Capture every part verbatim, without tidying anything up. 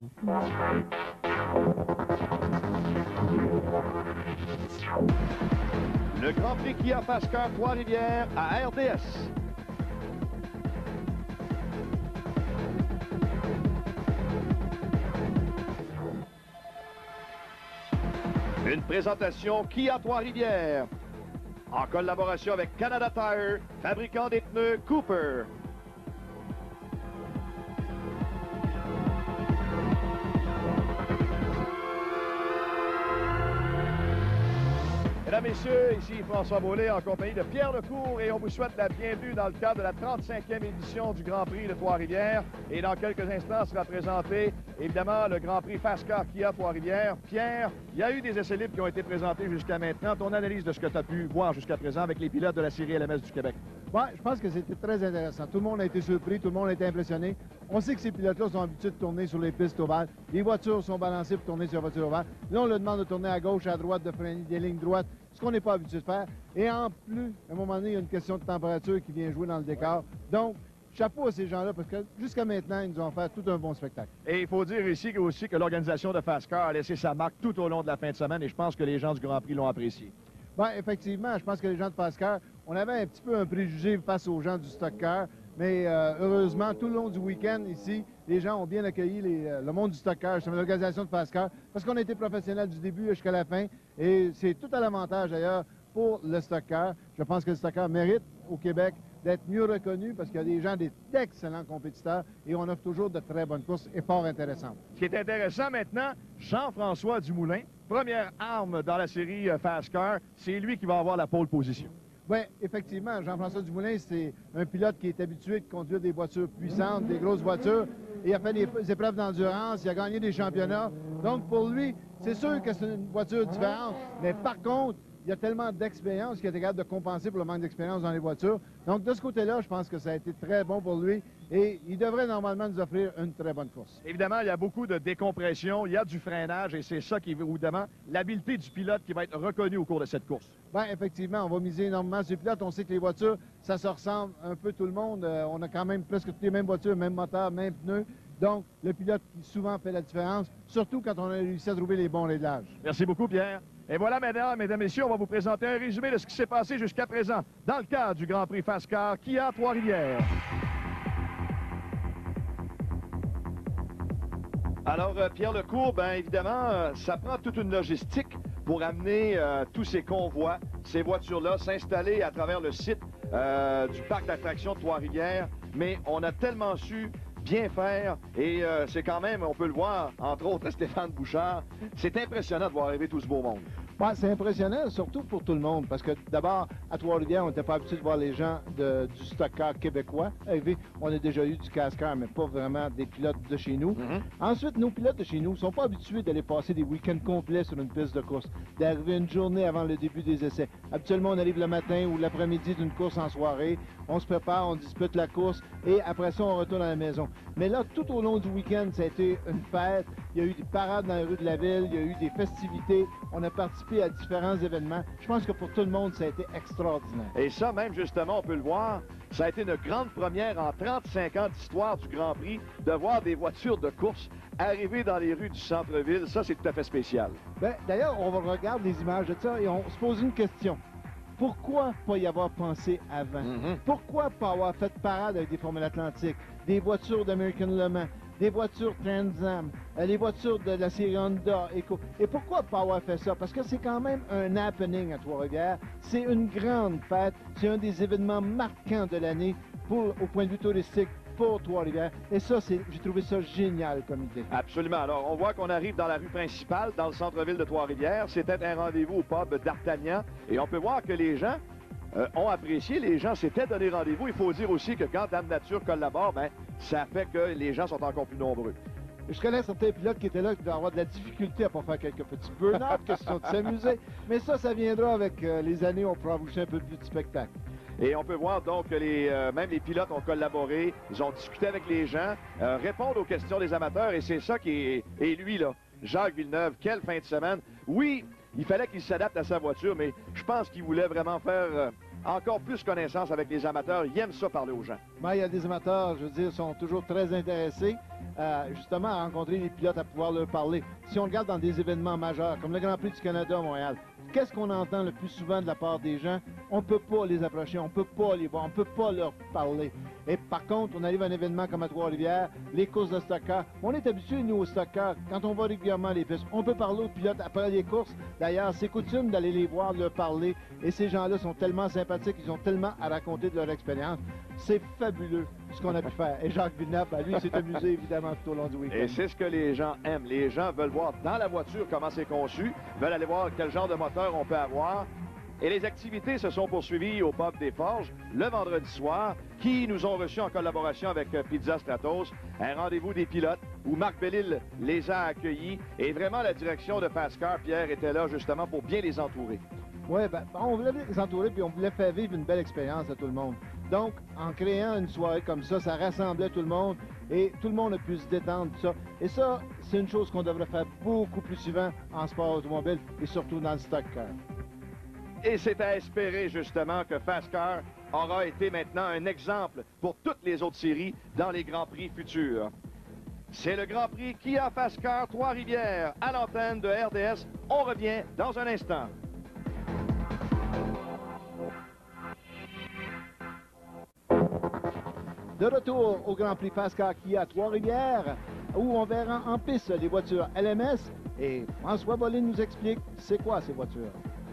Le Grand Prix Kia Fast-Car Trois-Rivières à R D S. Une présentation Kia Trois-Rivières, en collaboration avec Canada Tire, fabricant des pneus Cooper. Mesdames, Messieurs, ici François Beaulé en compagnie de Pierre Lecourt et on vous souhaite la bienvenue dans le cadre de la trente-cinquième édition du Grand Prix de Trois-Rivières. Et dans quelques instants sera présenté, évidemment, le Grand Prix Fast-Car Kia Trois-Rivières. Pierre, il y a eu des essais libres qui ont été présentés jusqu'à maintenant. Ton analyse de ce que tu as pu voir jusqu'à présent avec les pilotes de la série L M S du Québec? Oui, je pense que c'était très intéressant. Tout le monde a été surpris, tout le monde a été impressionné. On sait que ces pilotes-là sont habitués de tourner sur les pistes ovales. Les voitures sont balancées pour tourner sur la voiture ovale. Là, on leur demande de tourner à gauche, à droite, de freiner des lignes droites, ce qu'on n'est pas habitué de faire. Et en plus, à un moment donné, il y a une question de température qui vient jouer dans le décor. Donc, chapeau à ces gens-là, parce que jusqu'à maintenant, ils nous ont fait tout un bon spectacle. Et il faut dire ici aussi que l'organisation de Fast-Car a laissé sa marque tout au long de la fin de semaine et je pense que les gens du Grand Prix l'ont apprécié. Bien, effectivement, je pense que les gens de Fast-Car, on avait un petit peu un préjugé face aux gens du Stock-Car, mais euh, heureusement, tout le long du week-end, ici, les gens ont bien accueilli les, euh, le monde du Stock-Car, c'est l'organisation de Fast-Car, parce qu'on a été professionnels du début jusqu'à la fin, et c'est tout à l'avantage, d'ailleurs, pour le Stock-Car. Je pense que le Stock-Car mérite, au Québec, d'être mieux reconnu, parce qu'il y a des gens, d'excellents compétiteurs, et on offre toujours de très bonnes courses et fort intéressantes. Ce qui est intéressant maintenant, Jean-François Dumoulin, première arme dans la série Fast-Car, c'est lui qui va avoir la pole position. Oui, effectivement, Jean-François Dumoulin, c'est un pilote qui est habitué de conduire des voitures puissantes, des grosses voitures. Il a fait des épreuves d'endurance, il a gagné des championnats. Donc, pour lui, c'est sûr que c'est une voiture différente. Mais par contre, il y a tellement d'expérience qu'il est capable de compenser pour le manque d'expérience dans les voitures. Donc, de ce côté-là, je pense que ça a été très bon pour lui. Et il devrait normalement nous offrir une très bonne course. Évidemment, il y a beaucoup de décompression, il y a du freinage et c'est ça qui, évidemment, l'habileté du pilote qui va être reconnue au cours de cette course. Bien, effectivement, on va miser énormément sur les pilotes. On sait que les voitures, ça se ressemble un peu tout le monde. Euh, on a quand même presque toutes les mêmes voitures, même moteur, même pneus. Donc, le pilote qui souvent fait la différence, surtout quand on a réussi à trouver les bons réglages. Merci beaucoup, Pierre. Et voilà, mesdames, mesdames, messieurs, on va vous présenter un résumé de ce qui s'est passé jusqu'à présent dans le cadre du Grand Prix Fast-Car Kia Trois-Rivières. Alors, euh, Pierre Lecourt, bien évidemment, euh, ça prend toute une logistique pour amener euh, tous ces convois, ces voitures-là, s'installer à travers le site euh, du parc d'attractions de Trois-Rivières. Mais on a tellement su bien faire et euh, c'est quand même, on peut le voir, entre autres Stéphane Bouchard, c'est impressionnant de voir arriver tout ce beau monde. Ouais, c'est impressionnant, surtout pour tout le monde, parce que d'abord, à Trois-Rivières, on n'était pas habitué de voir les gens de, du Stock-Car québécois arriver. On a déjà eu du Casse-Car, mais pas vraiment des pilotes de chez nous. Mm-hmm. Ensuite, nos pilotes de chez nous ne sont pas habitués d'aller passer des week-ends complets sur une piste de course, d'arriver une journée avant le début des essais. Habituellement, on arrive le matin ou l'après-midi d'une course en soirée, on se prépare, on dispute la course et après ça, on retourne à la maison. Mais là, tout au long du week-end, ça a été une fête. Il y a eu des parades dans les rues de la ville, il y a eu des festivités. On a participé à différents événements. Je pense que pour tout le monde, ça a été extraordinaire. Et ça, même justement, on peut le voir, ça a été une grande première en trente-cinq ans d'histoire du Grand Prix de voir des voitures de course arriver dans les rues du centre-ville. Ça, c'est tout à fait spécial. Bien, d'ailleurs, on regarde les images de ça et on se pose une question. Pourquoi pas y avoir pensé avant? Mm-hmm. Pourquoi pas avoir fait parade avec des Formules Atlantiques, des voitures d'American Le Mans, des voitures Trans Am, euh, les voitures de la série Honda, Eco? Et pourquoi pas avoir fait ça? Parce que c'est quand même un happening à Trois-Rivières. C'est une grande fête. C'est un des événements marquants de l'année pour, au point de vue touristique, pour Trois-Rivières. Et ça, j'ai trouvé ça génial comme idée. Absolument. Alors, on voit qu'on arrive dans la rue principale, dans le centre-ville de Trois-Rivières. C'était un rendez-vous au pub d'Artagnan. Et on peut voir que les gens euh, ont apprécié. Les gens s'étaient donné rendez-vous. Il faut dire aussi que quand Dame Nature collabore, ben, ça fait que les gens sont encore plus nombreux. Je connais certains pilotes qui étaient là qui doivent avoir de la difficulté à pas faire quelques petits burn-out, question de s'amuser. Mais ça, ça viendra avec euh, les années. On pourra bouger un peu plus de spectacle. Et on peut voir donc que les, euh, même les pilotes ont collaboré, ils ont discuté avec les gens, euh, répondre aux questions des amateurs, et c'est ça qui est... Et lui, là, Jacques Villeneuve, quelle fin de semaine. Oui, il fallait qu'il s'adapte à sa voiture, mais je pense qu'il voulait vraiment faire euh, encore plus connaissance avec les amateurs. Il aime ça parler aux gens. Ben, il y a des amateurs, je veux dire, sont toujours très intéressés. euh, justement à rencontrer les pilotes, à pouvoir leur parler. Si on regarde dans des événements majeurs, comme le Grand Prix du Canada à Montréal, qu'est-ce qu'on entend le plus souvent de la part des gens? On ne peut pas les approcher, on ne peut pas les voir, on ne peut pas leur parler. Et par contre, on arrive à un événement comme à Trois-Rivières, les courses de stock car. On est habitués, nous, au stock car, quand on va régulièrement à les pistes. On peut parler aux pilotes après les courses. D'ailleurs, c'est coutume d'aller les voir, de leur parler. Et ces gens-là sont tellement sympathiques, ils ont tellement à raconter de leur expérience. C'est fabuleux ce qu'on a pu faire. Et Jacques Villeneuve, ben, lui, s'est amusé évidemment tout au long du week-end. Et c'est ce que les gens aiment. Les gens veulent voir dans la voiture comment c'est conçu, veulent aller voir quel genre de moteur on peut avoir. Et les activités se sont poursuivies au Pub des Forges le vendredi soir, qui nous ont reçus en collaboration avec Pizza Stratos, un rendez-vous des pilotes où Marc Bellil les a accueillis. Et vraiment, la direction de Fastcar, Pierre, était là justement pour bien les entourer. Oui, ben, on voulait les entourer puis on voulait faire vivre une belle expérience à tout le monde. Donc, en créant une soirée comme ça, ça rassemblait tout le monde et tout le monde a pu se détendre, tout ça. Et ça, c'est une chose qu'on devrait faire beaucoup plus souvent en sport automobile et surtout dans le stock car. Et c'est à espérer justement que Fastcar aura été maintenant un exemple pour toutes les autres séries dans les Grands Prix futurs. C'est le Grand Prix Kia Fastcar Trois-Rivières à l'antenne de R D S. On revient dans un instant. De retour au Grand Prix Fastcar Kia Trois-Rivières, où on verra en piste les voitures L M S. Et François Bollin nous explique c'est quoi ces voitures.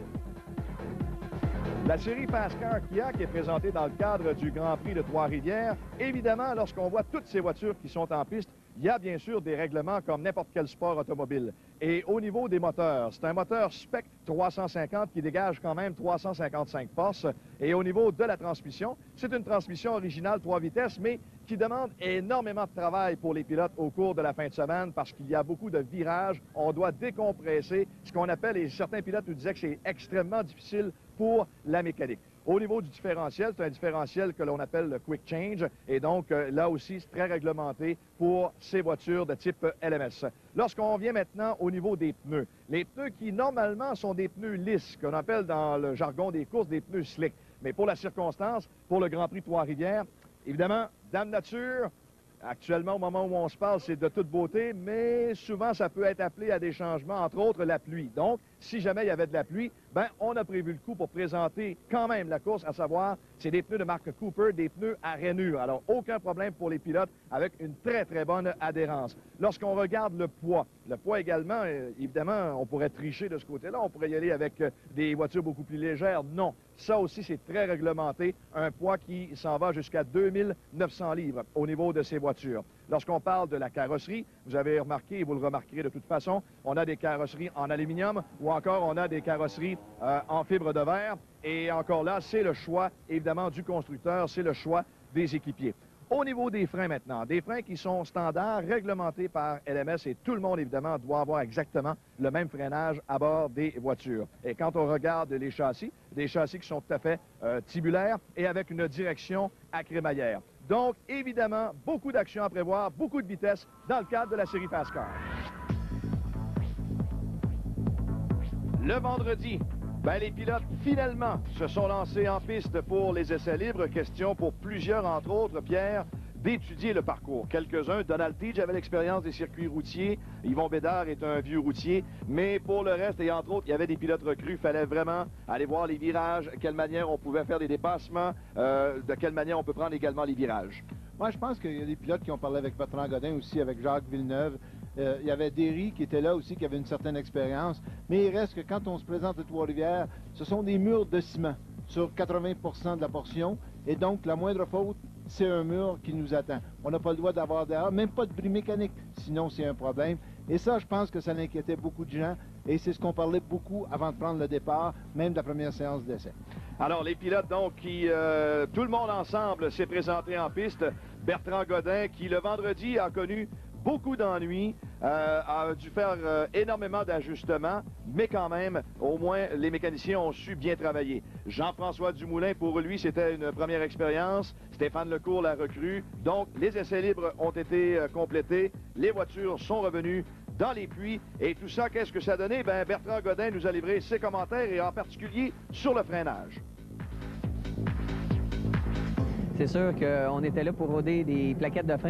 La série Fastcar Kia qui est présentée dans le cadre du Grand Prix de Trois-Rivières. Évidemment, lorsqu'on voit toutes ces voitures qui sont en piste, il y a bien sûr des règlements comme n'importe quel sport automobile. Et au niveau des moteurs, c'est un moteur Spec trois cent cinquante qui dégage quand même trois cent cinquante-cinq forces. Et au niveau de la transmission, c'est une transmission originale trois vitesses, mais qui demande énormément de travail pour les pilotes au cours de la fin de semaine parce qu'il y a beaucoup de virages. On doit décompresser, ce qu'on appelle, et certains pilotes nous disaient que c'est extrêmement difficile pour la mécanique. Au niveau du différentiel, c'est un différentiel que l'on appelle le Quick Change. Et donc, euh, là aussi, c'est très réglementé pour ces voitures de type L M S. Lorsqu'on vient maintenant au niveau des pneus, les pneus qui, normalement, sont des pneus lisses, qu'on appelle dans le jargon des courses des pneus slick. Mais pour la circonstance, pour le Grand Prix Trois-Rivières, évidemment, Dame Nature, actuellement, au moment où on se parle, c'est de toute beauté, mais souvent, ça peut être appelé à des changements, entre autres la pluie. Donc, si jamais il y avait de la pluie, ben, on a prévu le coup pour présenter quand même la course, à savoir, c'est des pneus de marque Cooper, des pneus à rainure. Alors, aucun problème pour les pilotes avec une très, très bonne adhérence. Lorsqu'on regarde le poids, le poids également, euh, évidemment, on pourrait tricher de ce côté-là, on pourrait y aller avec euh, des voitures beaucoup plus légères. Non, ça aussi, c'est très réglementé, un poids qui s'en va jusqu'à deux mille neuf cents livres au niveau de ces voitures. Lorsqu'on parle de la carrosserie, vous avez remarqué, et vous le remarquerez de toute façon, on a des carrosseries en aluminium ou encore on a des carrosseries euh, en fibre de verre. Et encore là, c'est le choix, évidemment, du constructeur, c'est le choix des équipiers. Au niveau des freins maintenant, des freins qui sont standards, réglementés par L M S et tout le monde, évidemment, doit avoir exactement le même freinage à bord des voitures. Et quand on regarde les châssis, des châssis qui sont tout à fait euh, tubulaires et avec une direction à crémaillère. Donc, évidemment, beaucoup d'actions à prévoir, beaucoup de vitesse dans le cadre de la série Fastcar. Le vendredi, ben, les pilotes, finalement, se sont lancés en piste pour les essais libres. Question pour plusieurs, entre autres, Pierre, d'étudier le parcours. Quelques-uns, Donald Teach avait l'expérience des circuits routiers. Yvon Bédard est un vieux routier. Mais pour le reste, et entre autres, il y avait des pilotes recrues. Il fallait vraiment aller voir les virages, de quelle manière on pouvait faire des dépassements, euh, de quelle manière on peut prendre également les virages. Moi, je pense qu'il y a des pilotes qui ont parlé avec Bertrand Godin aussi, avec Jacques Villeneuve. Euh, il y avait Derry qui était là aussi, qui avait une certaine expérience. Mais il reste que quand on se présente à Trois-Rivières, ce sont des murs de ciment sur quatre-vingts pour cent de la portion. Et donc, la moindre faute, c'est un mur qui nous attend. On n'a pas le droit d'avoir d'erreur, même pas de bris mécanique, sinon c'est un problème. Et ça, je pense que ça inquiétait beaucoup de gens. Et c'est ce qu'on parlait beaucoup avant de prendre le départ, même de la première séance d'essai. Alors, les pilotes, donc, qui, euh, tout le monde ensemble s'est présenté en piste. Bertrand Godin, qui, le vendredi, a connu beaucoup d'ennuis, euh, a dû faire euh, énormément d'ajustements, mais quand même, au moins, les mécaniciens ont su bien travailler. Jean-François Dumoulin, pour lui, c'était une première expérience. Stéphane Lecourt l'a recrue. Donc, les essais libres ont été euh, complétés. Les voitures sont revenues dans les puits. Et tout ça, qu'est-ce que ça a donné? Ben, Bertrand Godin nous a livré ses commentaires, et en particulier sur le freinage. C'est sûr qu'on était là pour roder des plaquettes de frein.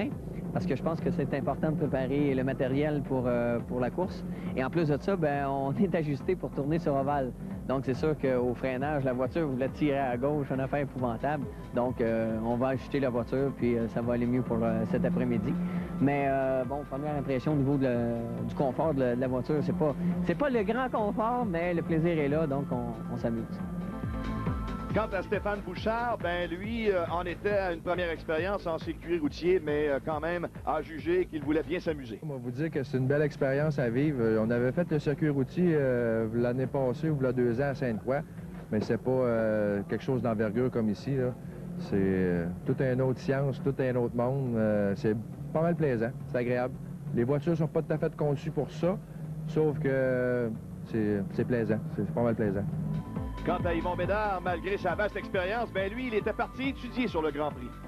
parce que je pense que c'est important de préparer le matériel pour, euh, pour la course. Et en plus de ça, ben, on est ajusté pour tourner sur ovale. Donc, c'est sûr qu'au freinage, la voiture voulait tirer à gauche, une affaire épouvantable. Donc, euh, on va ajuster la voiture, puis euh, ça va aller mieux pour euh, cet après-midi. Mais, euh, bon, première impression au niveau de le, du confort de la, de la voiture, c'est pas, c'est pas le grand confort, mais le plaisir est là, donc on, on s'amuse. Quant à Stéphane Bouchard, ben lui euh, en était à une première expérience en circuit routier, mais euh, quand même a jugé qu'il voulait bien s'amuser. On va vous dire que c'est une belle expérience à vivre. On avait fait le circuit routier euh, l'année passée ou il y a deux ans à Sainte-Croix, mais c'est pas euh, quelque chose d'envergure comme ici. C'est euh, tout une autre science, tout un autre monde. Euh, c'est pas mal plaisant, c'est agréable. Les voitures sont pas tout à fait conçues pour ça, sauf que euh, c'est plaisant, c'est pas mal plaisant. Quant à Yvon Bédard, malgré sa vaste expérience, ben lui, il était parti étudier sur le Grand Prix.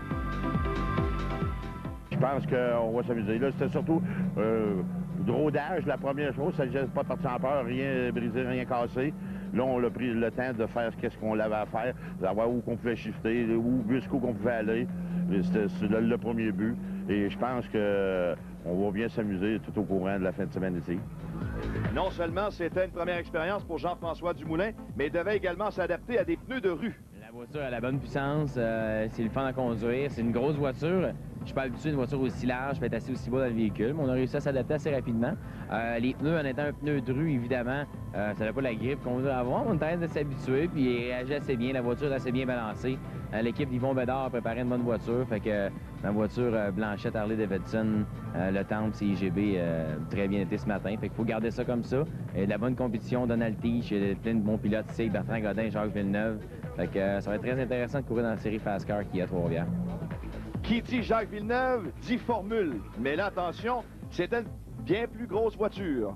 Je pense qu'on va s'amuser. Là, c'était surtout euh, du rodage, la première chose. Ça ne gêne pas de partir en peur, rien brisé, rien cassé. Là, on a pris le temps de faire ce qu'on avait à faire, de savoir où qu'on pouvait shifter, où, jusqu'où qu'on pouvait aller. C'était le, le premier but. Et je pense qu'on va bien s'amuser tout au courant de la fin de semaine ici. Non seulement c'était une première expérience pour Jean-François Dumoulin, mais il devait également s'adapter à des pneus de rue. La voiture a la bonne puissance, euh, c'est le fun à conduire, c'est une grosse voiture. Je suis pas habitué à une voiture aussi large, je vais être assis aussi bas dans le véhicule, mais on a réussi à s'adapter assez rapidement. Euh, les pneus, en étant un pneu de rue, évidemment, euh, ça n'a pas la grippe qu'on veut avoir. On est en train de s'habituer, puis il réagit assez bien, la voiture est assez bien balancée. Euh, L'équipe d'Yvon Bédard a préparé une bonne voiture, fait que euh, ma voiture euh, Blanchette Harley-Davidson, euh, le Temple C I G B, euh, très bien été ce matin. Fait qu'il faut garder ça comme ça. Et de la bonne compétition, Donald Tige, plein de bons pilotes ici, Bertrand Godin, Jacques Villeneuve. Fait que euh, ça va être très intéressant de courir dans la série Fast Car qui est à Trois-Rivières. Qui dit Jacques Villeneuve dit formule. Mais là, attention, c'était une bien plus grosse voiture.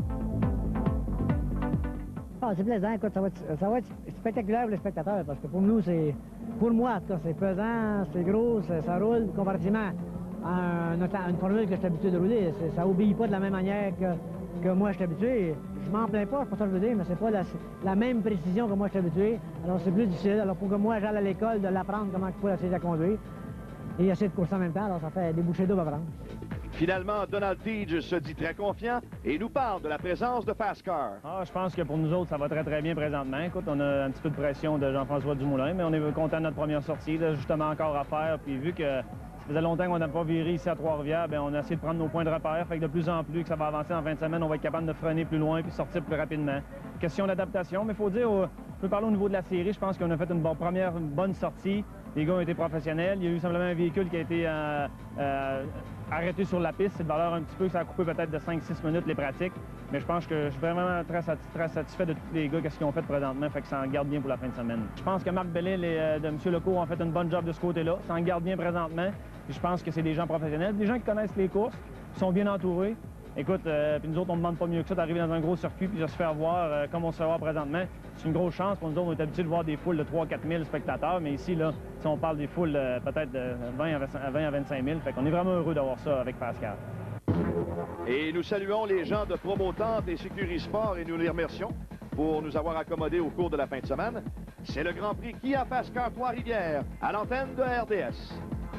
Ah, c'est plaisant. Écoute, ça va, être, ça va être spectaculaire pour les spectateurs parce que pour nous, c'est. Pour moi, en tout cas, c'est pesant, c'est gros, ça, ça roule comparativement à, un, à une formule que je suis habitué de rouler. Ça obéit pas de la même manière que, que moi je suis habitué. Je m'en plains pas, c'est pas ça que je veux dire, mais c'est pas la, la même précision que moi je suis habitué. Alors c'est plus difficile. Alors pour que moi j'aille à l'école de l'apprendre comment il faut essayer de la conduire et essayer de courser en même temps, alors ça fait des bouchées d'eau à prendre. Finalement, Donald Tige se dit très confiant et nous parle de la présence de Fast Car. Ah, je pense que pour nous autres, ça va très très bien présentement. Écoute, on a un petit peu de pression de Jean-François Dumoulin, mais on est content de notre première sortie, là, justement encore à faire. Puis vu que ça faisait longtemps qu'on n'a pas viré ici à Trois-Rivières, bien, on a essayé de prendre nos points de repère. Fait que de plus en plus que ça va avancer en fin de semaine, on va être capable de freiner plus loin puis sortir plus rapidement. Question d'adaptation, mais il faut dire, je peux parler au niveau de la série, je pense qu'on a fait une bonne, première une bonne sortie. Les gars ont été professionnels. Il y a eu simplement un véhicule qui a été euh, euh, arrêté sur la piste. C'est de valeur un petit peu, ça a coupé peut-être de cinq six minutes les pratiques. Mais je pense que je suis vraiment très, sati très satisfait de tous les gars, qu'est-ce qu'ils ont fait présentement. Fait que ça en garde bien pour la fin de semaine. Je pense que Marc Bellil et euh, de M. Lecourt ont fait une bonne job de ce côté-là. Ça en garde bien présentement. Et je pense que c'est des gens professionnels, des gens qui connaissent les courses, qui sont bien entourés. Écoute, euh, puis nous autres, on ne demande pas mieux que ça d'arriver dans un gros circuit puis de se faire voir euh, comme on se fait voir présentement. C'est une grosse chance pour nous autres. On est habitués de voir des foules de trois à quatre mille spectateurs, mais ici, là, si on parle des foules euh, peut-être de vingt à vingt-cinq mille, fait qu'on est vraiment heureux d'avoir ça avec Pascal. Et nous saluons les gens de Promotante et Sécurisport et nous les remercions pour nous avoir accommodés au cours de la fin de semaine. C'est le Grand Prix Kia Fast Car Trois-Rivières à l'antenne de R D S.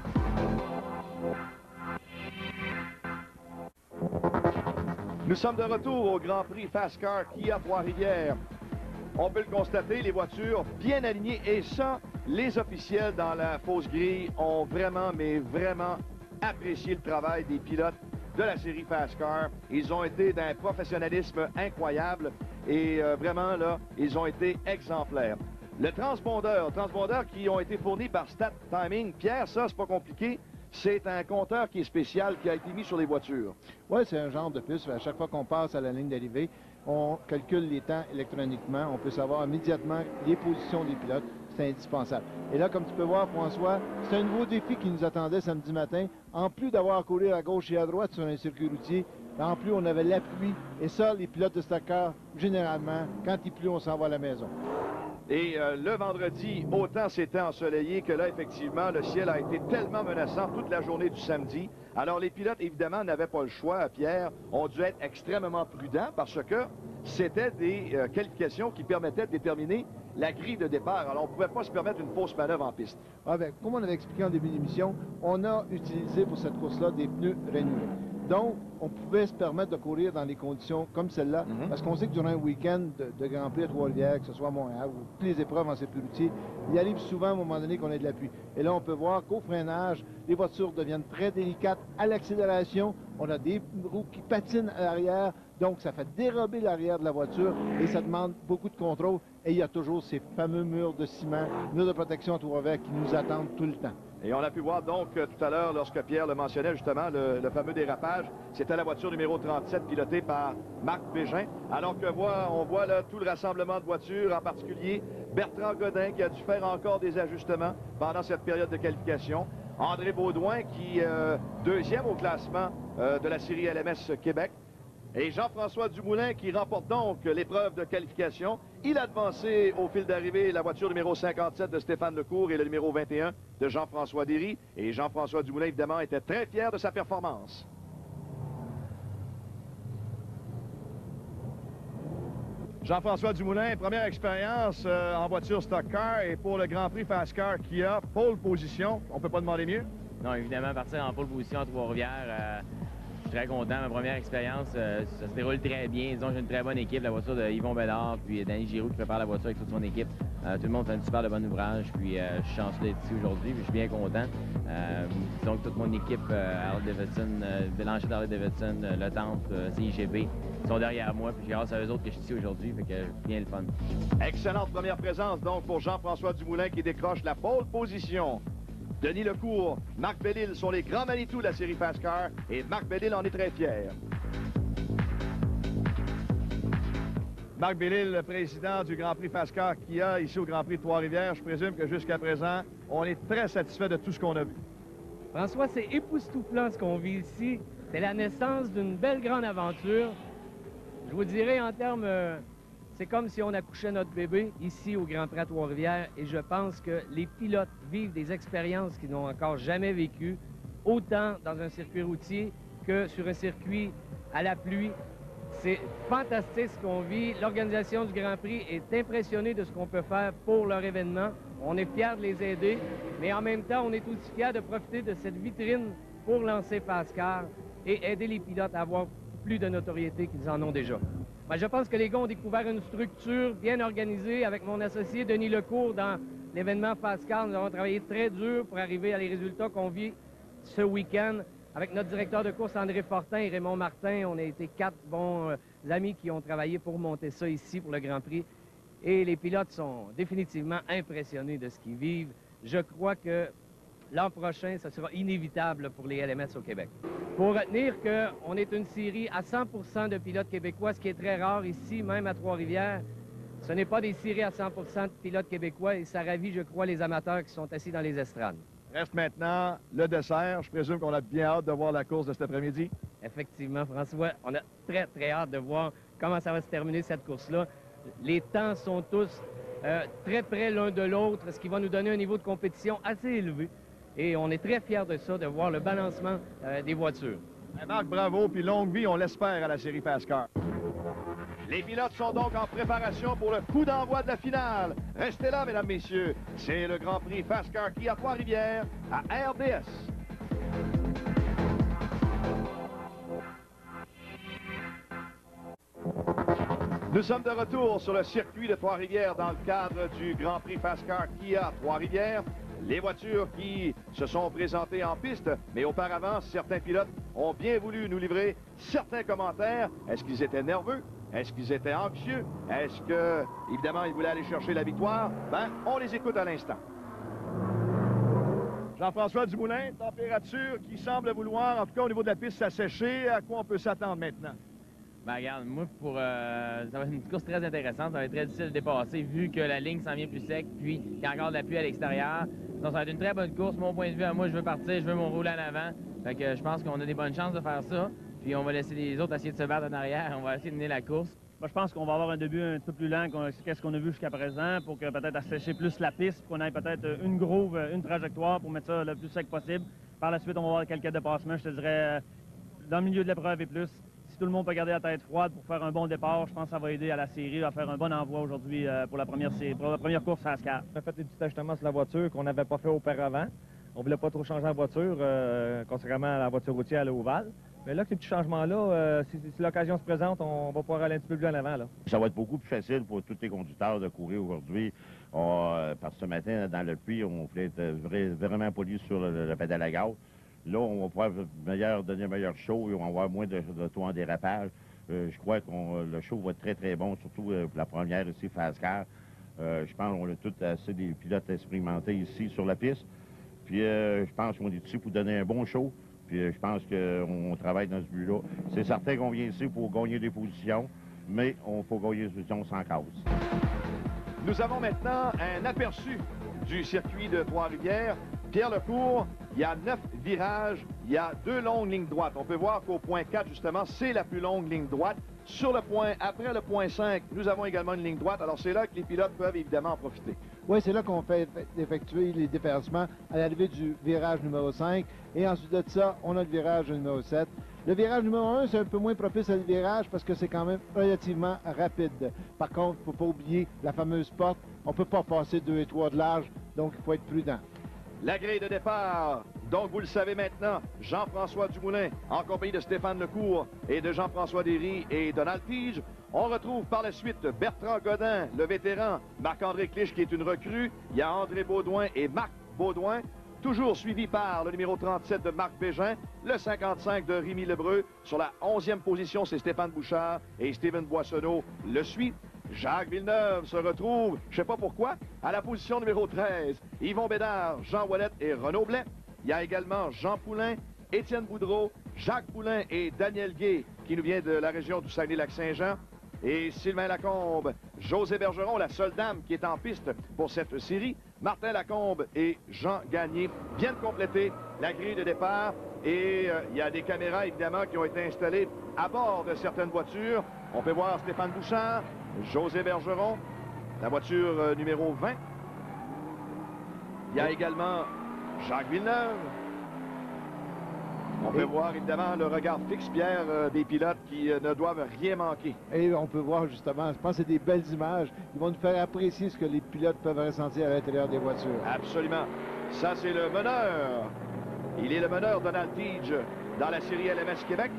Nous sommes de retour au Grand Prix Fast Car Kia Trois-Rivières. On peut le constater, les voitures bien alignées et ça, les officiels dans la fausse grille ont vraiment, mais vraiment apprécié le travail des pilotes de la série Fast Car. Ils ont été d'un professionnalisme incroyable et euh, vraiment, là, ils ont été exemplaires. Le transpondeur, transpondeur qui ont été fournis par Stat Timing. Pierre, ça, c'est pas compliqué. C'est un compteur qui est spécial, qui a été mis sur les voitures. Oui, c'est un genre de plus. À chaque fois qu'on passe à la ligne d'arrivée, on calcule les temps électroniquement. On peut savoir immédiatement les positions des pilotes. C'est indispensable. Et là, comme tu peux voir, François, c'est un nouveau défi qui nous attendait samedi matin. En plus d'avoir à courir à gauche et à droite sur un circuit routier, en plus, on avait l'appui. Et ça, les pilotes de stock car, généralement, quand il pleut, on s'en va à la maison. Et euh, le vendredi, autant c'était ensoleillé que là, effectivement, le ciel a été tellement menaçant toute la journée du samedi. Alors, les pilotes, évidemment, n'avaient pas le choix, Pierre, ont dû être extrêmement prudents parce que c'était des euh, qualifications qui permettaient de déterminer la grille de départ. Alors, on ne pouvait pas se permettre une fausse manœuvre en piste. Ah ben, comme on avait expliqué en début d'émission, on a utilisé pour cette course-là des pneus rainurés. Donc, on pouvait se permettre de courir dans des conditions comme celle-là, Mm-hmm. parce qu'on sait que durant un week-end de, de Grand Prix à Trois-Rivières, que ce soit à Montréal ou toutes les épreuves en circuit routier, il arrive souvent à un moment donné qu'on ait de l'appui. Et là, on peut voir qu'au freinage, les voitures deviennent très délicates à l'accélération. On a des roues qui patinent à l'arrière, donc ça fait dérober l'arrière de la voiture et ça demande beaucoup de contrôle. Et il y a toujours ces fameux murs de ciment, murs de protection à Trois-Rivières qui nous attendent tout le temps. Et on a pu voir donc euh, tout à l'heure, lorsque Pierre le mentionnait justement, le, le fameux dérapage, c'était la voiture numéro trente-sept pilotée par Marc Bégin. Alors que voit, on voit là tout le rassemblement de voitures, en particulier Bertrand Godin qui a dû faire encore des ajustements pendant cette période de qualification. André Baudouin qui euh, deuxième au classement euh, de la série L M S Québec. Et Jean-François Dumoulin qui remporte donc l'épreuve de qualification. Il a devancé au fil d'arrivée la voiture numéro cinquante-sept de Stéphane Lecourt et le numéro vingt et un de Jean-François Derry. Et Jean-François Dumoulin, évidemment, était très fier de sa performance. Jean-François Dumoulin, première expérience euh, en voiture stock car et pour le Grand Prix Fast Car Kia, pole position. On ne peut pas demander mieux. Non, évidemment, partir en pole position à Trois-Rivières, euh, je suis très content. Ma première expérience, euh, ça se déroule très bien. Disons, j'ai une très bonne équipe, la voiture de Yvon Bédard, puis Danny Giroux qui prépare la voiture avec toute son équipe. Euh, tout le monde fait un super de bon ouvrage, puis euh, je suis chanceux d'être ici aujourd'hui, puis je suis bien content. Euh, disons que toute mon équipe, euh, Harley Davidson, euh, Bélanger d'Harley Davidson, euh, Le Temple, euh, C I G B, sont derrière moi, puis grâce à eux autres que je suis ici aujourd'hui, fait que bien le fun. Excellente première présence donc pour Jean-François Dumoulin qui décroche la pole position. Denis Lecourt, Marc Bellil sont les grands Manitou de la série Fast Car et Marc Bellil en est très fier. Marc Bellil, le président du Grand Prix Fast Car Kia ici au Grand Prix de Trois-Rivières, je présume que jusqu'à présent, on est très satisfait de tout ce qu'on a vu. François, c'est époustouflant ce qu'on vit ici. C'est la naissance d'une belle grande aventure. Je vous dirais en termes... Euh, c'est comme si on accouchait notre bébé ici au Grand Prix à Trois-Rivières et je pense que les pilotes vivent des expériences qu'ils n'ont encore jamais vécues, autant dans un circuit routier que sur un circuit à la pluie. C'est fantastique ce qu'on vit. L'organisation du Grand Prix est impressionnée de ce qu'on peut faire pour leur événement. On est fiers de les aider, mais en même temps, on est aussi fiers de profiter de cette vitrine pour lancer Fast Car et aider les pilotes à avoir plus de notoriété qu'ils en ont déjà. Ben, je pense que les gars ont découvert une structure bien organisée avec mon associé Denis Lecourt dans l'événement Fast Car. Nous avons travaillé très dur pour arriver à les résultats qu'on vit ce week-end. Avec notre directeur de course André Fortin et Raymond Martin, on a été quatre bons euh, amis qui ont travaillé pour monter ça ici pour le Grand Prix. Et les pilotes sont définitivement impressionnés de ce qu'ils vivent. Je crois que l'an prochain, ce sera inévitable pour les L M S au Québec. Il faut retenir qu'on est une série à cent pour cent de pilotes québécois, ce qui est très rare ici, même à Trois-Rivières. Ce n'est pas des séries à cent pour cent de pilotes québécois et ça ravit, je crois, les amateurs qui sont assis dans les estrades. Reste maintenant le dessert. Je présume qu'on a bien hâte de voir la course de cet après-midi. Effectivement, François, on a très, très hâte de voir comment ça va se terminer cette course-là. Les temps sont tous euh, très près l'un de l'autre, ce qui va nous donner un niveau de compétition assez élevé. Et on est très fiers de ça, de voir le balancement euh, des voitures. Hey Marc, bravo, puis longue vie, on l'espère, à la série Fast Car. Les pilotes sont donc en préparation pour le coup d'envoi de la finale. Restez là, mesdames, messieurs. C'est le Grand Prix Fast Car Kia Trois-Rivières à R D S. Nous sommes de retour sur le circuit de Trois-Rivières dans le cadre du Grand Prix Fast Car Kia Trois-Rivières. Les voitures qui se sont présentées en piste, mais auparavant, certains pilotes ont bien voulu nous livrer certains commentaires. Est-ce qu'ils étaient nerveux? Est-ce qu'ils étaient anxieux? Est-ce que, évidemment, ils voulaient aller chercher la victoire? Ben, on les écoute à l'instant. Jean-François Dumoulin, température qui semble vouloir, en tout cas au niveau de la piste, s'assécher. À quoi on peut s'attendre maintenant? Ben regarde, moi, pour euh, ça va être une course très intéressante. Ça va être très difficile de dépasser vu que la ligne s'en vient plus sec, puis qu'il y a encore de la pluie à l'extérieur. Donc, ça va être une très bonne course. Mon point de vue à moi, je veux partir, je veux mon rouler en avant. Fait que je pense qu'on a des bonnes chances de faire ça. Puis on va laisser les autres essayer de se battre en arrière. On va essayer de mener la course. Moi, je pense qu'on va avoir un début un peu plus lent qu'est-ce qu'on a vu jusqu'à présent pour que peut-être assécher plus la piste, pour qu'on ait peut-être une groove, une trajectoire pour mettre ça le plus sec possible. Par la suite, on va avoir quelques dépassements, je te dirais, dans le milieu de l'épreuve et plus. tout le monde peut garder la tête froide pour faire un bon départ, je pense que ça va aider à la série à faire un bon envoi aujourd'hui euh, pour, la première, pour la première course à Ascar. On a fait des petits ajustements sur la voiture qu'on n'avait pas fait auparavant. On voulait pas trop changer la voiture, euh, contrairement à la voiture routière à l'Oval. Mais là, ces petits changements-là, euh, si, si l'occasion se présente, on va pouvoir aller un petit peu plus en avant. Là. Ça va être beaucoup plus facile pour tous les conducteurs de courir aujourd'hui. Euh, parce que ce matin, dans le puits, on voulait être vrai, vraiment poli sur le, le pédale à gaz. Là, on va pouvoir meilleur, donner un meilleur show et on va avoir moins de, de taux en dérapage. Euh, je crois que le show va être très, très bon, surtout euh, pour la première ici, Fast-Car. Euh, je pense qu'on a tous assez des pilotes expérimentés ici sur la piste. Puis euh, je pense qu'on est ici pour donner un bon show. Puis euh, je pense qu'on travaille dans ce but-là. C'est certain qu'on vient ici pour gagner des positions, mais on faut gagner des positions sans cause. Nous avons maintenant un aperçu du circuit de Trois-Rivières. Pierre Lecourt, il y a neuf virages, il y a deux longues lignes droites. On peut voir qu'au point quatre, justement, c'est la plus longue ligne droite. Sur le point, après le point cinq, nous avons également une ligne droite. Alors c'est là que les pilotes peuvent évidemment en profiter. Oui, c'est là qu'on fait effectuer les dépassements à l'arrivée du virage numéro cinq. Et ensuite de ça, on a le virage numéro sept. Le virage numéro un, c'est un peu moins propice à le virage parce que c'est quand même relativement rapide. Par contre, il ne faut pas oublier la fameuse porte. On ne peut pas passer deux et trois de large, donc il faut être prudent. La grille de départ, donc vous le savez maintenant, Jean-François Dumoulin en compagnie de Stéphane Lecourt et de Jean-François Derry et Donald Tige. On retrouve par la suite Bertrand Godin, le vétéran, Marc-André Clich qui est une recrue, il y a André Baudouin et Marc Baudouin, toujours suivi par le numéro trente-sept de Marc Bégin, le cinquante-cinq de Rémi Lebreu. Sur la onzième position, c'est Stéphane Bouchard et Steven Boissonneau le suit. Jacques Villeneuve se retrouve, je ne sais pas pourquoi, à la position numéro treize. Yvon Bédard, Jean Ouellette et Renaud Blais. Il y a également Jean Poulain, Étienne Boudreau, Jacques Poulain et Daniel Gay, qui nous vient de la région du Saguenay-Lac-Saint-Jean. Et Sylvain Lacombe, José Bergeron, la seule dame qui est en piste pour cette série. Martin Lacombe et Jean Gagné viennent compléter la grille de départ. Et euh, il y a des caméras, évidemment, qui ont été installées à bord de certaines voitures. On peut voir Stéphane Bouchard, José Bergeron, la voiture euh, numéro vingt. Il y a également Jacques Villeneuve. On peut et... voir évidemment le regard fixe, Pierre, euh, des pilotes qui euh, ne doivent rien manquer. Et on peut voir justement, je pense que c'est des belles images. Ils vont nous faire apprécier ce que les pilotes peuvent ressentir à l'intérieur des voitures. Absolument. Ça, c'est le meneur. Il est le meneur Donald Tige dans la série L M S Québec.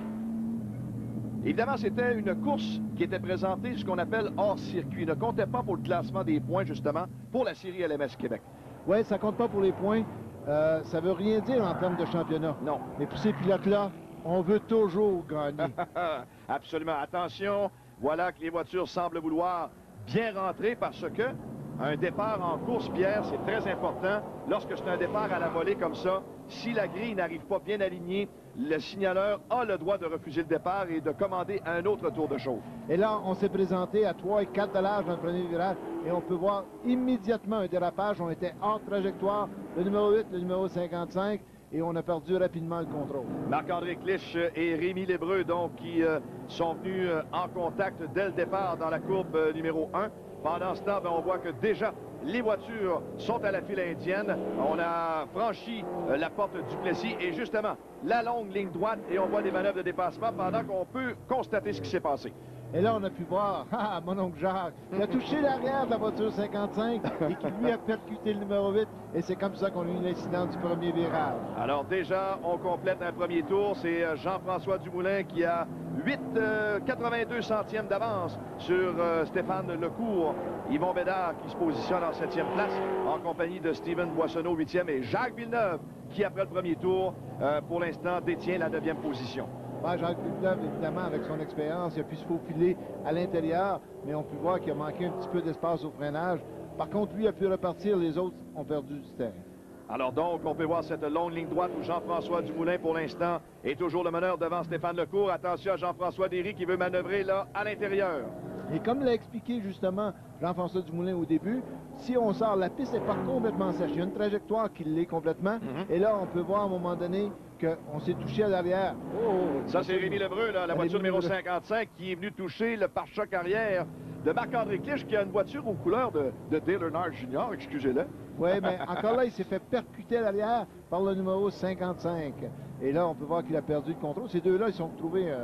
Évidemment, c'était une course qui était présentée, ce qu'on appelle hors circuit. Ne comptait pas pour le classement des points, justement, pour la série L M S Québec. Oui, ça compte pas pour les points. Euh, ça veut rien dire en termes de championnat. Non. Mais pour ces pilotes-là, on veut toujours gagner. Absolument. Attention, voilà que les voitures semblent vouloir bien rentrer parce que un départ en course, Pierre, c'est très important. Lorsque c'est un départ à la volée comme ça, si la grille n'arrive pas bien alignée, le signaleur a le droit de refuser le départ et de commander un autre tour de chauffe. Et là, on s'est présenté à trois et quatre de large dans le premier virage et on peut voir immédiatement un dérapage. On était hors trajectoire, le numéro huit, le numéro cinquante-cinq, et on a perdu rapidement le contrôle. Marc-André Clich et Rémi Lebreu, donc, qui euh, sont venus euh, en contact dès le départ dans la courbe euh, numéro un. Pendant ce temps, ben, on voit que déjà, les voitures sont à la file indienne. On a franchi euh, la porte du Plessis et justement, la longue ligne droite et on voit des manœuvres de dépassement pendant qu'on peut constater ce qui s'est passé. Et là, on a pu voir, ah, mon oncle Jacques, il a touché l'arrière de la voiture cinquante-cinq et qui lui a percuté le numéro huit. Et c'est comme ça qu'on a eu l'incident du premier virage. Alors déjà, on complète un premier tour. C'est Jean-François Dumoulin qui a huit virgule quatre-vingt-deux centièmes d'avance sur euh, Stéphane Lecourt. Yvon Bédard qui se positionne en septième place en compagnie de Steven Boissonneau, huitième, et Jacques Villeneuve qui, après le premier tour, euh, pour l'instant, détient la neuvième position. Ouais, Jacques Villeneuve, évidemment, avec son expérience, il a pu se faufiler à l'intérieur, mais on peut voir qu'il a manqué un petit peu d'espace au freinage. Par contre, lui a pu repartir, les autres ont perdu du terrain. Alors donc, on peut voir cette longue ligne droite où Jean-François Dumoulin, pour l'instant, est toujours le meneur devant Stéphane Lecourt. Attention à Jean-François Derry qui veut manœuvrer là, à l'intérieur. Et comme l'a expliqué justement Jean-François Dumoulin au début, si on sort, la piste n'est pas complètement sèche. Il y a une trajectoire qui l'est complètement. Mm-hmm. Et là, on peut voir à un moment donné qu'on s'est touché à l'arrière. Oh, ça, c'est Rémi Lebreu, là, la voiture numéro cinquante-cinq, qui est venue toucher le pare-choc arrière de Marc-André Clich, qui a une voiture aux couleurs de, de Dale Earnhardt junior, excusez-le. Oui, mais encore là, il s'est fait percuter à l'arrière par le numéro cinquante-cinq. Et là, on peut voir qu'il a perdu le contrôle. Ces deux-là, ils sont retrouvés euh, à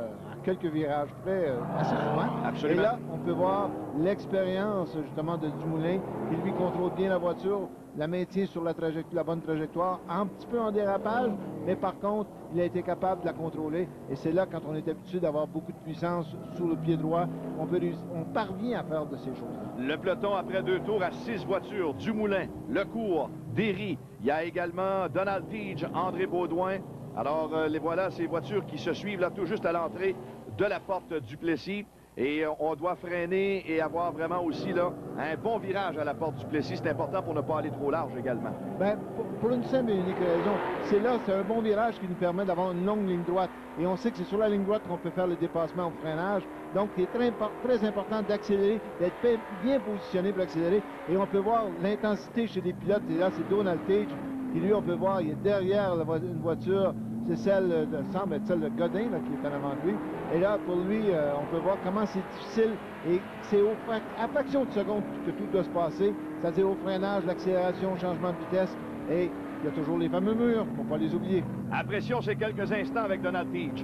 quelques virages près euh, assez souvent. Absolument. Et là, on peut voir l'expérience justement de Dumoulin, qui lui contrôle bien la voiture, la maintient sur la, la bonne trajectoire, un petit peu en dérapage, mais par contre, il a été capable de la contrôler. Et c'est là, quand on est habitué d'avoir beaucoup de puissance sur le pied droit, on, peut réussir, on parvient à faire de ces choses-là. Le peloton, après deux tours, à six voitures. Dumoulin, Lecourt, Derry. Il y a également Donald Teege, André Baudouin. Alors, euh, les voilà, ces voitures qui se suivent là tout juste à l'entrée de la porte du Plessis. Et euh, on doit freiner et avoir vraiment aussi là un bon virage à la porte du Plessis. C'est important pour ne pas aller trop large également. Bien, pour, pour une simple et unique raison, c'est là, c'est un bon virage qui nous permet d'avoir une longue ligne droite. Et on sait que c'est sur la ligne droite qu'on peut faire le dépassement au freinage. Donc, il est très, très important d'accélérer, d'être bien positionné pour accélérer. Et on peut voir l'intensité chez les pilotes. Et là, c'est Donald Teege qui, lui, on peut voir, il est derrière la vo une voiture. C'est celle, de, semble être celle de Godin là, qui est en avant de lui. Et là, pour lui, euh, on peut voir comment c'est difficile. Et c'est à fraction de seconde que tout doit se passer. C'est-à-dire au freinage, l'accélération, le changement de vitesse. Et il y a toujours les fameux murs, il ne faut pas les oublier. Apprécions ces quelques instants avec Donald Teege.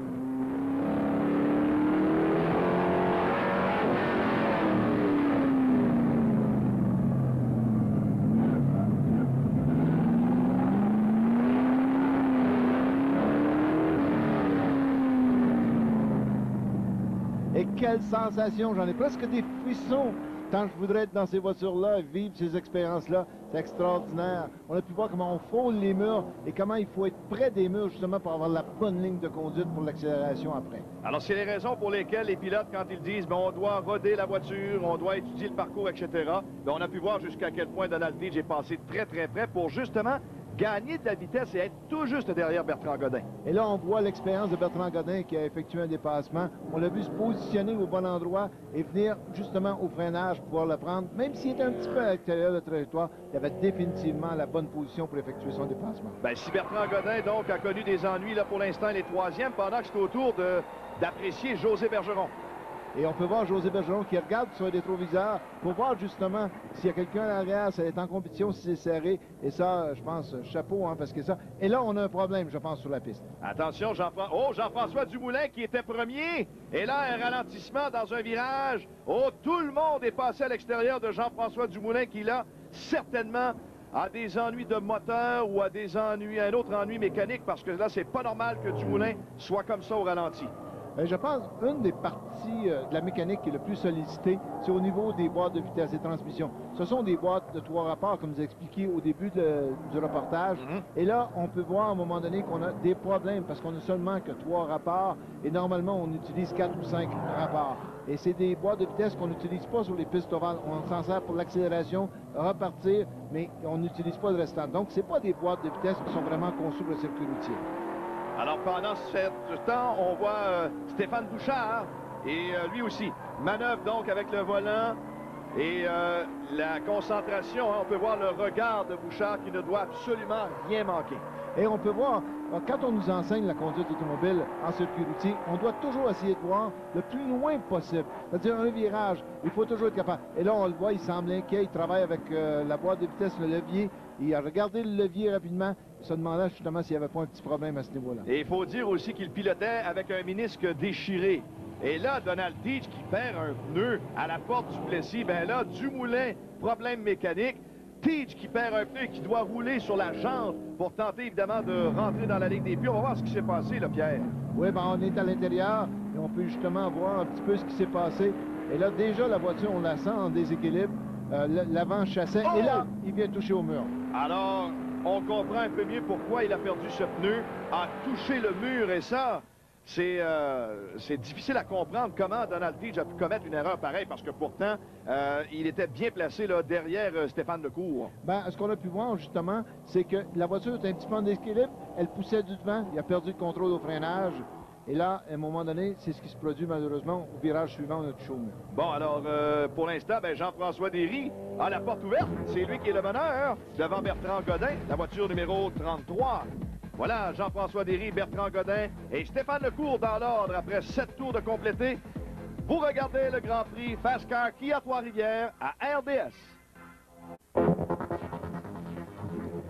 Et quelle sensation! J'en ai presque des frissons tant je voudrais être dans ces voitures-là et vivre ces expériences-là. C'est extraordinaire. On a pu voir comment on frôle les murs et comment il faut être près des murs justement pour avoir la bonne ligne de conduite pour l'accélération après. Alors, c'est les raisons pour lesquelles les pilotes, quand ils disent ben, on doit roder la voiture, on doit étudier le parcours, et cetera, ben, on a pu voir jusqu'à quel point Donald Teege est passé très, très près pour justement gagner de la vitesse et être tout juste derrière Bertrand Godin. Et là, on voit l'expérience de Bertrand Godin qui a effectué un dépassement. On l'a vu se positionner au bon endroit et venir justement au freinage pour pouvoir le prendre. Même s'il était un petit peu à l'extérieur de la trajectoire, il avait définitivement la bonne position pour effectuer son dépassement. Bien, si Bertrand Godin, donc, a connu des ennuis, là, pour l'instant, il est troisième, pendant que c'est au tour de, d'apprécier José Bergeron. Et on peut voir José Bergeron qui regarde sur le rétroviseur pour voir justement s'il y a quelqu'un à l'arrière, si elle est en compétition, si c'est serré. Et ça, je pense, chapeau, hein, parce que ça... Et là, on a un problème, je pense, sur la piste. Attention, Jean-François... Oh, Jean-François Dumoulin qui était premier. Et là, un ralentissement dans un virage. Oh, tout le monde est passé à l'extérieur de Jean-François Dumoulin qui, là, certainement, a des ennuis de moteur ou a des ennuis, un autre ennui mécanique, parce que là, c'est pas normal que Dumoulin soit comme ça au ralenti. Bien, je pense une des parties euh, de la mécanique qui est le plus sollicitée, c'est au niveau des boîtes de vitesse et transmission. Ce sont des boîtes de trois rapports, comme vous expliqué au début de, du reportage. Mm-hmm. Et là, on peut voir à un moment donné qu'on a des problèmes parce qu'on n'a seulement que trois rapports et normalement, on utilise quatre ou cinq rapports. Et c'est des boîtes de vitesse qu'on n'utilise pas sur les pistes ovales. On s'en sert pour l'accélération, repartir, mais on n'utilise pas le restant. Donc, ce n'est pas des boîtes de vitesse qui sont vraiment conçues pour le circuit routier. Alors, pendant ce temps, on voit euh, Stéphane Bouchard et euh, lui aussi manœuvre donc avec le volant et euh, la concentration. Hein, on peut voir le regard de Bouchard qui ne doit absolument rien manquer. Et on peut voir, quand on nous enseigne la conduite automobile en circuit routier, on doit toujours essayer de voir le plus loin possible. C'est-à-dire un virage, il faut toujours être capable. Et là, on le voit, il semble inquiet, il travaille avec euh, la boîte de vitesse, le levier. Il a regardé le levier rapidement. Il se demandait justement s'il n'y avait pas un petit problème à ce niveau-là. Et il faut dire aussi qu'il pilotait avec un ménisque déchiré. Et là, Donald Teege qui perd un pneu à la porte du Plessis, ben là, Dumoulin, problème mécanique. Teege qui perd un pneu et qui doit rouler sur la jante pour tenter évidemment de rentrer dans la ligne des pieds. On va voir ce qui s'est passé, là, Pierre. Oui, ben on est à l'intérieur et on peut justement voir un petit peu ce qui s'est passé. Et là, déjà, la voiture, on la sent en déséquilibre. Euh, L'avant chassait. Oh! Et là, il vient toucher au mur. Alors, on comprend un peu mieux pourquoi il a perdu ce pneu, a touché le mur et ça, c'est euh, difficile à comprendre comment Donald Teege a pu commettre une erreur pareille parce que pourtant, euh, il était bien placé là, derrière euh, Stéphane Lecourt. Ben, ce qu'on a pu voir justement, c'est que la voiture était un petit peu en déséquilibre, elle poussait du devant, il a perdu le contrôle au freinage. Et là, à un moment donné, c'est ce qui se produit malheureusement. Au virage suivant, on a touché au mur. Bon, alors, euh, pour l'instant, ben, Jean-François Derry a la porte ouverte. C'est lui qui est le meneur devant Bertrand Godin, la voiture numéro trente-trois. Voilà, Jean-François Derry, Bertrand Godin et Stéphane Lecourt dans l'ordre après sept tours de complété. Vous regardez le Grand Prix Fast Car Kia Trois-Rivières à R D S.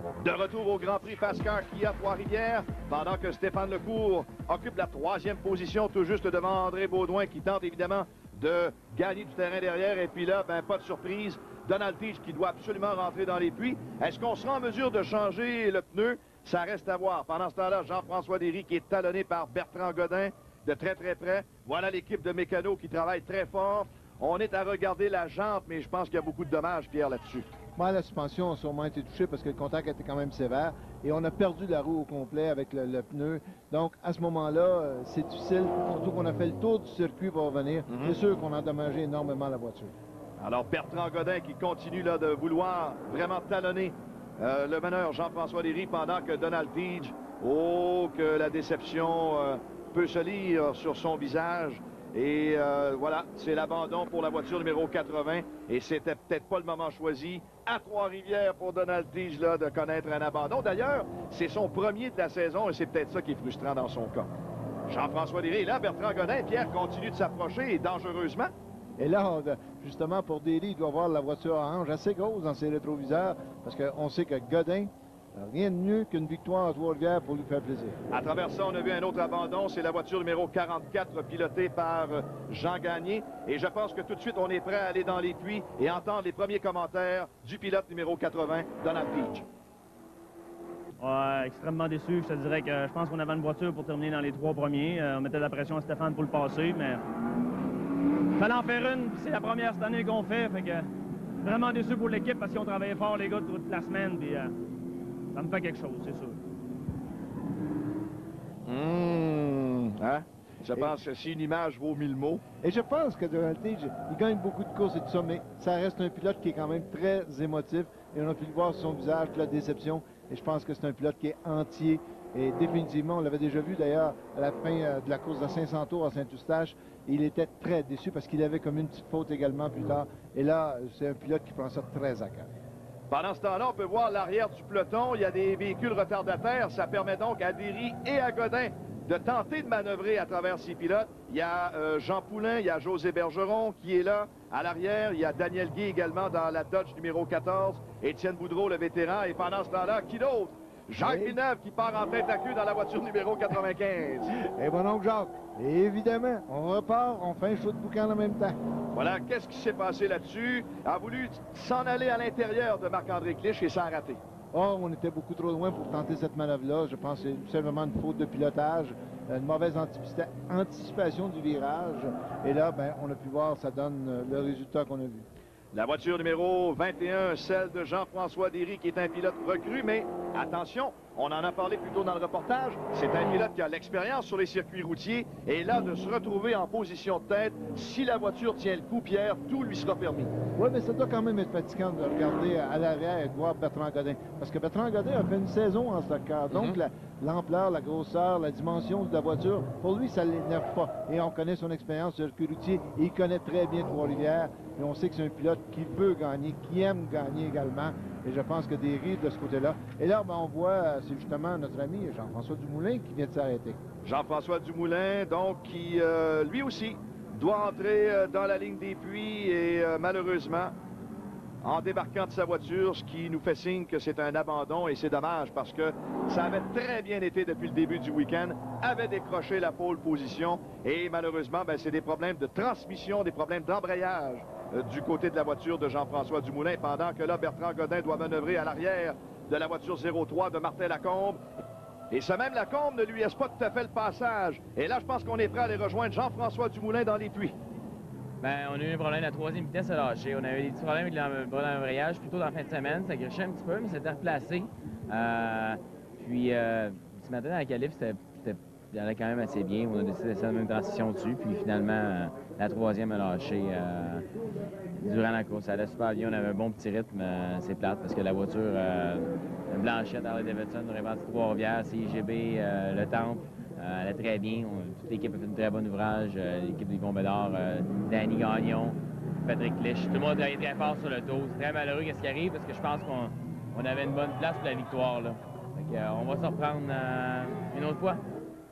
De retour au Grand Prix Fast-Car Kia Trois-Rivières, pendant que Stéphane Lecourt occupe la troisième position, tout juste devant André Baudouin, qui tente évidemment de gagner du terrain derrière. Et puis là, ben, pas de surprise, Donald Teach qui doit absolument rentrer dans les puits. Est-ce qu'on sera en mesure de changer le pneu? Ça reste à voir. Pendant ce temps-là, Jean-François Derry qui est talonné par Bertrand Godin de très très près. Voilà l'équipe de mécanos qui travaille très fort. On est à regarder la jante, mais je pense qu'il y a beaucoup de dommages, Pierre, là-dessus. Moi, la suspension a sûrement été touchée parce que le contact était quand même sévère et on a perdu la roue au complet avec le, le pneu. Donc, à ce moment-là, euh, c'est difficile, surtout qu'on a fait le tour du circuit pour revenir. Mm-hmm. C'est sûr qu'on a endommagé énormément la voiture. Alors, Bertrand Godin qui continue là, de vouloir vraiment talonner euh, le meneur Jean-François Derry pendant que Donald Teach, oh, que la déception euh, peut se lire sur son visage. Et euh, voilà, c'est l'abandon pour la voiture numéro quatre-vingts. Et c'était peut-être pas le moment choisi à Trois-Rivières pour Donald Teach là, de connaître un abandon. D'ailleurs, c'est son premier de la saison et c'est peut-être ça qui est frustrant dans son cas. Jean-François Derry est là, Bertrand Godin, Pierre continue de s'approcher et dangereusement. Et là, on, justement, pour Derry, il doit avoir la voiture à hanche assez grosse dans ses rétroviseurs parce qu'on sait que Godin, rien de mieux qu'une victoire à Trois-Rivières pour lui faire plaisir. À travers ça, on a vu un autre abandon. C'est la voiture numéro quarante-quatre pilotée par Jean Gagné. Et je pense que tout de suite, on est prêt à aller dans les puits et entendre les premiers commentaires du pilote numéro quatre-vingts, Donald Teach. Ouais, extrêmement déçu. Je te dirais que je pense qu'on avait une voiture pour terminer dans les trois premiers. Euh, on mettait de la pression à Stéphane pour le passer, mais il fallait en faire une. C'est la première cette année qu'on fait. Fait que vraiment déçu pour l'équipe parce qu'ils ont travaillé fort, les gars, toute la semaine. Puis, euh, ça me fait quelque chose, c'est sûr. Mmh, hein? Je et... pense que si une image vaut mille mots. Et je pense que Donald Teach, il gagne beaucoup de courses et tout ça, mais ça reste un pilote qui est quand même très émotif. Et on a pu le voir sur son visage, la déception. Et je pense que c'est un pilote qui est entier. Et définitivement, on l'avait déjà vu d'ailleurs à la fin euh, de la course de cinq cents tours à Saint-Eustache. Il était très déçu parce qu'il avait comme une petite faute également plus tard. Et là, c'est un pilote qui prend ça très à cœur. Pendant ce temps-là, on peut voir l'arrière du peloton. Il y a des véhicules retardataires. Ça permet donc à Derry et à Godin de tenter de manœuvrer à travers ces pilotes. Il y a euh, Jean Poulain, il y a José Bergeron qui est là à l'arrière. Il y a Daniel Guy également dans la Dodge numéro quatorze. Étienne Boudreau, le vétéran. Et pendant ce temps-là, qui d'autre? Jacques oui. Villeneuve qui part en tête à queue dans la voiture numéro quatre-vingt-quinze. Et bon oncle Jacques, et évidemment, on repart, on fait un show de boucan en même temps. Voilà, qu'est-ce qui s'est passé là-dessus? A voulu s'en aller à l'intérieur de Marc-André Clich et ça a raté. Or, on était beaucoup trop loin pour tenter cette manœuvre-là. Je pense que c'est tout simplement une faute de pilotage, une mauvaise anticipation du virage. Et là, ben, on a pu voir, ça donne le résultat qu'on a vu. La voiture numéro vingt et un, celle de Jean-François Derry, qui est un pilote recru, mais attention, on en a parlé plus tôt dans le reportage, c'est un pilote qui a l'expérience sur les circuits routiers, et là, de se retrouver en position de tête, si la voiture tient le coup, Pierre, tout lui sera permis. Oui, mais ça doit quand même être fatigant de regarder à l'arrière et de voir Bertrand Godin, parce que Bertrand Godin a fait une saison en stock car, donc mm-hmm. l'ampleur, la, la grosseur, la dimension de la voiture, pour lui, ça ne l'énerve pas. Et on connaît son expérience sur le circuit routier, et il connaît très bien Trois-Rivières, et on sait que c'est un pilote qui veut gagner, qui aime gagner également. Et je pense que des rides de ce côté-là. Et là, ben, on voit, c'est justement notre ami Jean-François Dumoulin qui vient de s'arrêter. Jean-François Dumoulin, donc, qui, euh, lui aussi, doit entrer euh, dans la ligne des puits et, euh, malheureusement, en débarquant de sa voiture, ce qui nous fait signe que c'est un abandon. Et c'est dommage parce que ça avait très bien été depuis le début du week-end, avait décroché la pole position. Et malheureusement, ben, c'est des problèmes de transmission, des problèmes d'embrayage du côté de la voiture de Jean-François Dumoulin, pendant que là, Bertrand Godin doit manœuvrer à l'arrière de la voiture zéro trois de Martin Lacombe. Et ce même Lacombe ne lui laisse pas tout à fait le passage. Et là, je pense qu'on est prêt à aller rejoindre Jean-François Dumoulin dans les puits. Bien, on a eu un problème, la troisième vitesse a lâché. On avait des petits problèmes avec l'embrayage plutôt dans la fin de semaine. Ça grichait un petit peu, mais c'était replacé. Euh, puis, euh, ce matin, dans la qualif, c'était... Il allait quand même assez bien. On a décidé de faire la même transition dessus. Puis finalement, euh, la troisième a lâché euh, durant la course. Ça allait super bien. On avait un bon petit rythme. Euh, c'est plate parce que la voiture, euh, Blanchette, Harley Davidson, Répartie Trois-Rivières, C I G B, euh, Le Temple, euh, allait très bien. On, toute l'équipe a fait un très bon ouvrage. Euh, l'équipe des Combedors, euh, Danny Gagnon, Patrick Clich. Tout le monde a travaillé très fort sur le dos. C'est très malheureux qu'est-ce qui arrive parce que je pense qu'on on avait une bonne place pour la victoire. Là. Fait que, euh, on va se reprendre euh, une autre fois.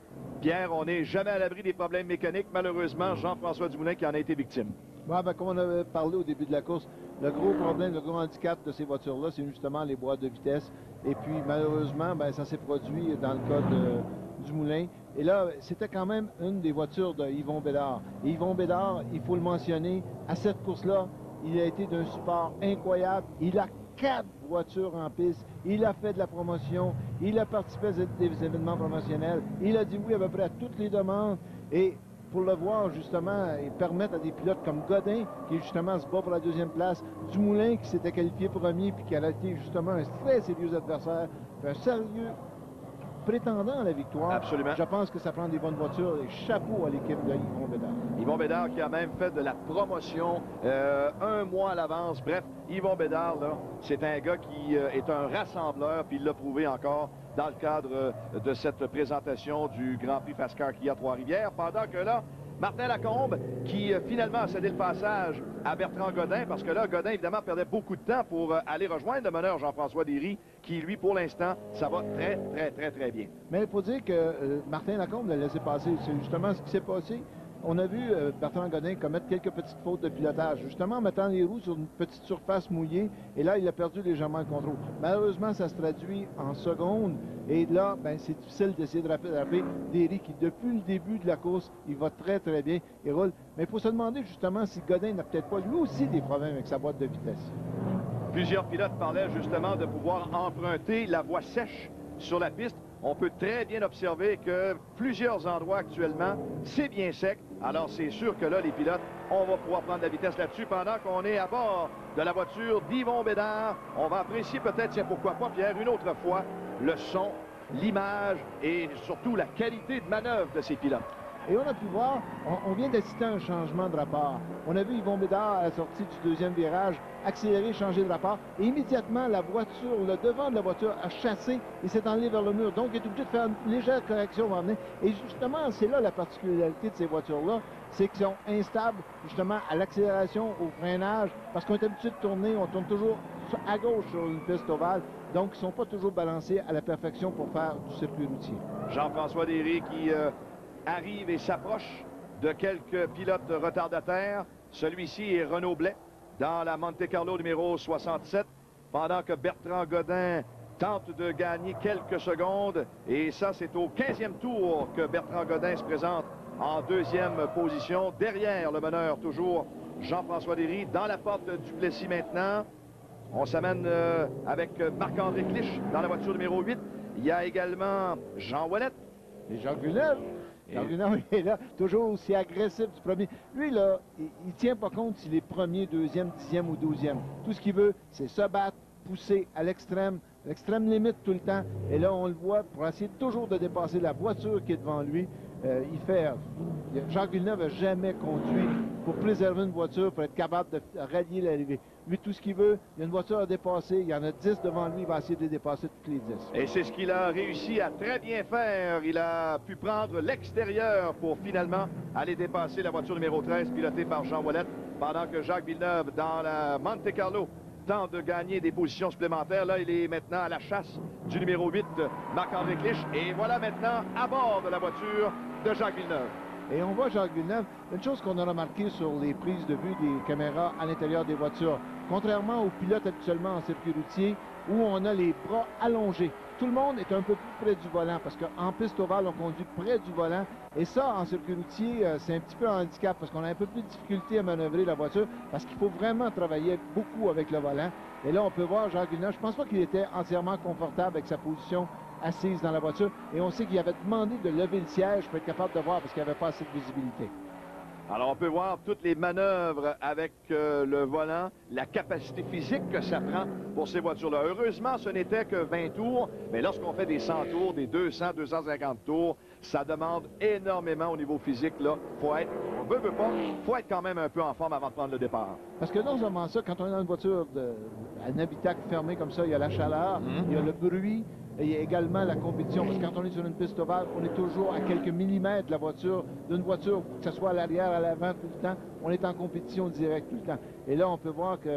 Pierre, on n'est jamais à l'abri des problèmes mécaniques. Malheureusement, Jean-François Dumoulin qui en a été victime. Ouais, ben, comme on avait parlé au début de la course, le gros problème, le gros handicap de ces voitures-là, c'est justement les boîtes de vitesse. Et puis, malheureusement, ben, ça s'est produit dans le cas de Dumoulin. Et là, c'était quand même une des voitures de Yvon Bédard. Et Yvon Bédard, il faut le mentionner, à cette course-là, il a été d'un support incroyable. Il a quatre voitures en piste. Il a fait de la promotion. Il a participé à des événements promotionnels. Il a dit oui à peu près à toutes les demandes. Et pour le voir, justement, et permettre à des pilotes comme Godin, qui justement se bat pour la deuxième place, Dumoulin, qui s'était qualifié premier, puis qui a été justement un très sérieux adversaire, un sérieux prétendant à la victoire. Absolument. Je pense que ça prend des bonnes voitures et chapeau à l'équipe de Yvon Bédard. Yvon Bédard qui a même fait de la promotion euh, un mois à l'avance. Bref, Yvon Bédard, là, c'est un gars qui euh, est un rassembleur, puis il l'a prouvé encore dans le cadre euh, de cette présentation du Grand Prix Fast-Car qui a Trois-Rivières. Pendant que là, Martin Lacombe, qui euh, finalement a cédé le passage à Bertrand Godin, parce que là, Godin, évidemment, perdait beaucoup de temps pour euh, aller rejoindre le meneur Jean-François Derry, qui, lui, pour l'instant, ça va très, très, très, très bien. Mais il faut dire que euh, Martin Lacombe l'a laissé passer. C'est justement ce qui s'est passé. On a vu euh, Bertrand Godin commettre quelques petites fautes de pilotage, justement en mettant les roues sur une petite surface mouillée, et là, il a perdu légèrement le contrôle. Malheureusement, ça se traduit en secondes, et là, ben, c'est difficile d'essayer de rattraper Derry, qui, depuis le début de la course, il va très, très bien, il roule. Mais il faut se demander, justement, si Godin n'a peut-être pas, lui aussi, des problèmes avec sa boîte de vitesse. Plusieurs pilotes parlaient justement de pouvoir emprunter la voie sèche sur la piste. On peut très bien observer que plusieurs endroits actuellement, c'est bien sec. Alors, c'est sûr que là, les pilotes, on va pouvoir prendre la vitesse là-dessus pendant qu'on est à bord de la voiture d'Yvon Bédard. On va apprécier peut-être, tiens, pourquoi pas, Pierre, une autre fois, le son, l'image et surtout la qualité de manœuvre de ces pilotes. Et on a pu voir, on, on vient d'assister à un changement de rapport. On a vu Yvon Bédard à la sortie du deuxième virage accélérer, changer de rapport. Et immédiatement, la voiture, le devant de la voiture a chassé et s'est enlevé vers le mur. Donc, il est obligé de faire une légère correction avant de venir. Et justement, c'est là la particularité de ces voitures-là, c'est qu'ils sont instables justement à l'accélération, au freinage, parce qu'on est habitué de tourner, on tourne toujours à gauche sur une piste ovale. Donc, ils ne sont pas toujours balancés à la perfection pour faire du circuit routier. Jean-François Derry qui euh, arrive et s'approche de quelques pilotes retardataires. Celui-ci est Renaud Blais dans la Monte Carlo numéro soixante-sept, pendant que Bertrand Godin tente de gagner quelques secondes. Et ça, c'est au quinzième tour que Bertrand Godin se présente en deuxième position. Derrière le meneur, toujours Jean-François Derry. Dans la porte du Duplessis maintenant. On s'amène euh, avec Marc-André Clich dans la voiture numéro huit. Il y a également Jean Ouellet. Et Jacques Villeneuve. Jacques Villeneuve est là, toujours aussi agressif du premier. Lui, là, il ne tient pas compte s'il est premier, deuxième, dixième ou douzième. Tout ce qu'il veut, c'est se battre, pousser à l'extrême, l'extrême limite tout le temps. Et là, on le voit pour essayer toujours de dépasser la voiture qui est devant lui. Euh, il fait... Jacques Villeneuve n'a jamais conduit pour préserver une voiture, pour être capable de rallier l'arrivée. Lui, tout ce qu'il veut, il y a une voiture à dépasser, il y en a dix devant lui, il va essayer de les dépasser toutes les dix. Et c'est ce qu'il a réussi à très bien faire. Il a pu prendre l'extérieur pour finalement aller dépasser la voiture numéro treize, pilotée par Jean Ouellet, pendant que Jacques Villeneuve, dans la Monte Carlo, tente de gagner des positions supplémentaires. Là, il est maintenant à la chasse du numéro huit, Marc-André Clich. Et voilà maintenant à bord de la voiture de Jacques Villeneuve. Et on voit Jacques Villeneuve, une chose qu'on a remarqué sur les prises de vue des caméras à l'intérieur des voitures, contrairement aux pilotes habituellement en circuit routier, où on a les bras allongés. Tout le monde est un peu plus près du volant, parce qu'en piste ovale, on conduit près du volant. Et ça, en circuit routier, c'est un petit peu un handicap, parce qu'on a un peu plus de difficulté à manœuvrer la voiture, parce qu'il faut vraiment travailler beaucoup avec le volant. Et là, on peut voir Jacques Villeneuve, je pense pas qu'il était entièrement confortable avec sa position assise dans la voiture. Et on sait qu'il avait demandé de lever le siège pour être capable de voir, parce qu'il n'y avait pas assez de visibilité. Alors, on peut voir toutes les manœuvres avec euh, le volant, la capacité physique que ça prend pour ces voitures-là. Heureusement, ce n'était que vingt tours, mais lorsqu'on fait des cent tours, des deux cents, deux cent cinquante tours, ça demande énormément au niveau physique. Là, faut être, on veut, veut pas, faut être quand même un peu en forme avant de prendre le départ. Parce que non seulement ça, quand on est dans une voiture, de, un habitacle fermé comme ça, il y a la chaleur, mmh. il y a le bruit, et il y a également la compétition, parce que quand on est sur une piste ovale, on est toujours à quelques millimètres de la voiture, d'une voiture, que ce soit à l'arrière, à l'avant, tout le temps, on est en compétition directe tout le temps. Et là, on peut voir que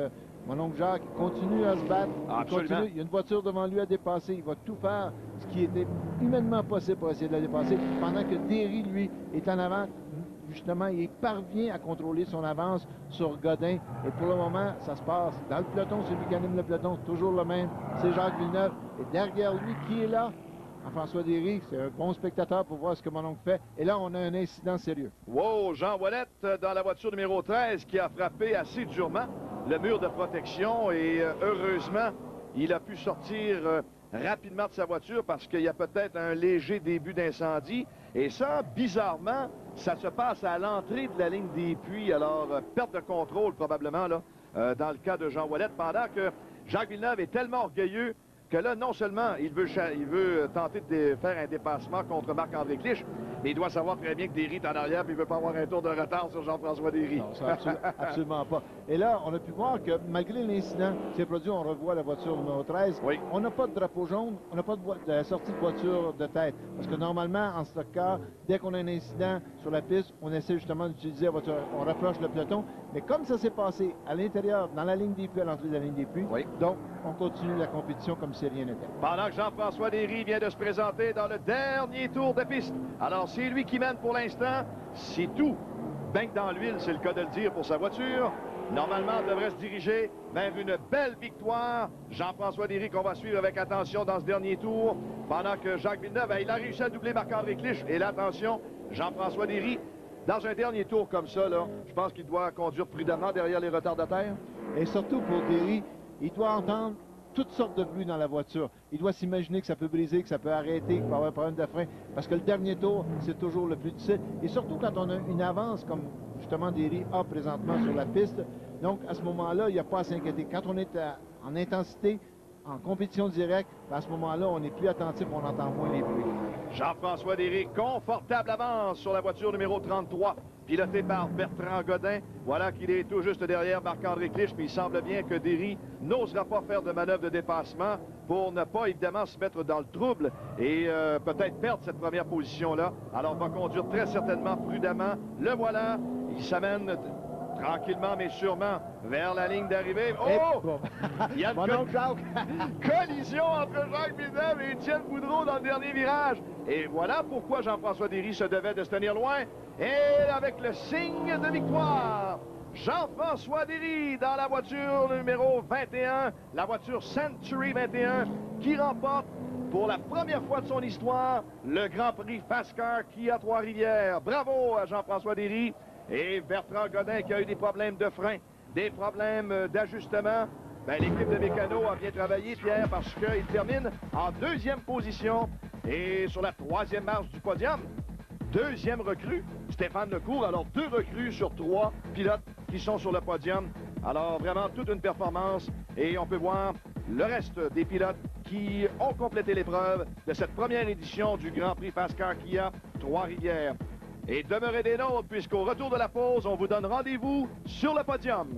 Mon oncle Jacques continue à se battre. Il, Absolument. continue. Il y a une voiture devant lui à dépasser. Il va tout faire ce qui était humainement possible pour essayer de la dépasser. Pendant que Derry, lui, est en avant. Justement, il parvient à contrôler son avance sur Godin. Et pour le moment, ça se passe dans le peloton. Celui qui anime le peloton, toujours le même. C'est Jacques Villeneuve. Et derrière lui, qui est là? François Derry, c'est un bon spectateur pour voir ce que mon oncle fait. Et là, on a un incident sérieux. Wow, Jean Ouellette dans la voiture numéro treize qui a frappé assez durement le mur de protection et euh, heureusement, il a pu sortir euh, rapidement de sa voiture parce qu'il y a peut-être un léger début d'incendie. Et ça, bizarrement, ça se passe à l'entrée de la ligne des puits. Alors, euh, perte de contrôle probablement là, euh, dans le cas de Jean Ouellette, pendant que Jacques Villeneuve est tellement orgueilleux que là, non seulement il veut, il veut tenter de faire un dépassement contre Marc-André Clich, mais il doit savoir très bien que Derry est en arrière et il ne veut pas avoir un tour de retard sur Jean-François Derry. Non, ça, absolu absolument pas. Et là, on a pu voir que malgré l'incident qui s'est produit, on revoit la voiture numéro treize. Oui. On n'a pas de drapeau jaune, on n'a pas de, de sortie de voiture de tête. Parce que normalement, en stock car, dès qu'on a un incident sur la piste, on essaie justement d'utiliser la voiture, on rapproche le peloton. Mais comme ça s'est passé à l'intérieur, dans la ligne des puits, à l'entrée de la ligne des puits, oui. Donc on continue la compétition comme si rien n'était. Pendant que Jean-François Derry vient de se présenter dans le dernier tour de piste. Alors, c'est lui qui mène pour l'instant. C'est tout. Ben que dans l'huile, c'est le cas de le dire pour sa voiture. Normalement, on devrait se diriger vers une belle victoire. Jean-François Derry qu'on va suivre avec attention dans ce dernier tour. Pendant que Jacques Villeneuve, il a réussi à doubler Marc-André Clich. Et là, attention, Jean-François Derry, dans un dernier tour comme ça, là, je pense qu'il doit conduire prudemment derrière les retardataires. Et surtout pour Derry, il doit entendre toutes sortes de bruits dans la voiture. Il doit s'imaginer que ça peut briser, que ça peut arrêter, qu'il peut avoir un problème de frein. Parce que le dernier tour, c'est toujours le plus difficile. Et surtout quand on a une avance, comme justement Derry a présentement sur la piste. Donc, à ce moment-là, il n'y a pas à s'inquiéter. Quand on est à, en intensité, en compétition directe, à ce moment-là, on est plus attentif, on entend moins les bruits. Jean-François Derry, confortable avance sur la voiture numéro trente-trois, piloté par Bertrand Godin. Voilà qu'il est tout juste derrière Marc-André Clich, mais il semble bien que Derry n'osera pas faire de manœuvre de dépassement pour ne pas évidemment se mettre dans le trouble et euh, peut-être perdre cette première position-là. Alors, on va conduire très certainement prudemment. Le voilà, il s'amène tranquillement mais sûrement vers la ligne d'arrivée. Oh! Il y a une co collision entre Jacques Villeneuve et Étienne Boudreau dans le dernier virage. Et voilà pourquoi Jean-François Derry se devait de se tenir loin. Et avec le signe de victoire, Jean-François Derry dans la voiture numéro vingt et un, la voiture Century vingt et un, qui remporte pour la première fois de son histoire le Grand Prix Fast Car Kia Trois-Rivières. Bravo à Jean-François Derry. Et Bertrand Godin qui a eu des problèmes de frein, des problèmes d'ajustement. Ben, l'équipe de mécano a bien travaillé, Pierre, parce qu'il termine en deuxième position. Et sur la troisième marche du podium, deuxième recrue, Stéphane Lecourt. Alors, deux recrues sur trois pilotes qui sont sur le podium. Alors, vraiment, toute une performance. Et on peut voir le reste des pilotes qui ont complété l'épreuve de cette première édition du Grand Prix Fast Car Kia Trois-Rivières. Et demeurez des nôtres, puisqu'au retour de la pause, on vous donne rendez-vous sur le podium.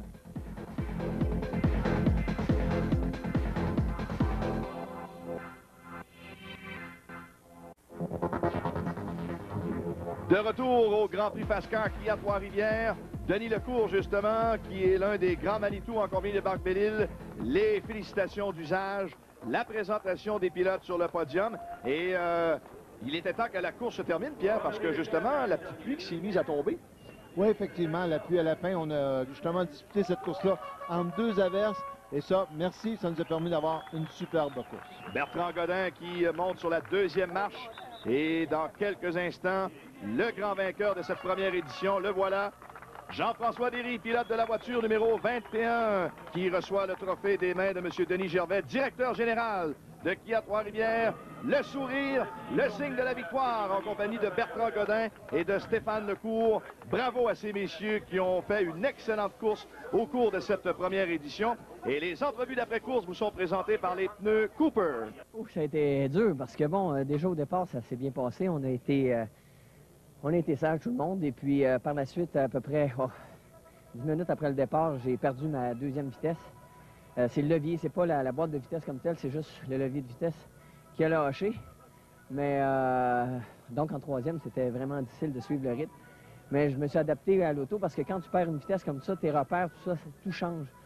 De retour au Grand Prix Fast Car Kia Trois-Rivières, Denis Lecourt, justement, qui est l'un des grands Manitou en combine de Barque-Belle-Île. Les félicitations d'usage, la présentation des pilotes sur le podium. Et euh, il était temps que la course se termine, Pierre, parce que, justement, la petite pluie qui s'est mise à tomber. Oui, effectivement, la pluie à la fin, on a justement disputé cette course-là en deux averses. Et ça, merci, ça nous a permis d'avoir une superbe course. Bertrand Godin qui monte sur la deuxième marche. Et dans quelques instants, le grand vainqueur de cette première édition, le voilà. Jean-François Derry, pilote de la voiture numéro vingt et un, qui reçoit le trophée des mains de M. Denis Gervais, directeur général de Kia Trois-Rivières. Le sourire, le signe de la victoire en compagnie de Bertrand Godin et de Stéphane Lecourt. Bravo à ces messieurs qui ont fait une excellente course au cours de cette première édition. Et les entrevues d'après-course vous sont présentées par les pneus Cooper. Oh, ça a été dur parce que, bon, euh, déjà au départ, ça s'est bien passé. On a été, euh, on a été sage tout le monde. Et puis, euh, par la suite, à peu près oh, dix minutes après le départ, j'ai perdu ma deuxième vitesse. Euh, c'est le levier, c'est pas la, la boîte de vitesse comme telle, c'est juste le levier de vitesse qui a lâché. Mais euh, donc en troisième, c'était vraiment difficile de suivre le rythme. Mais je me suis adapté à l'auto parce que quand tu perds une vitesse comme ça, tes repères, tout ça, tout change.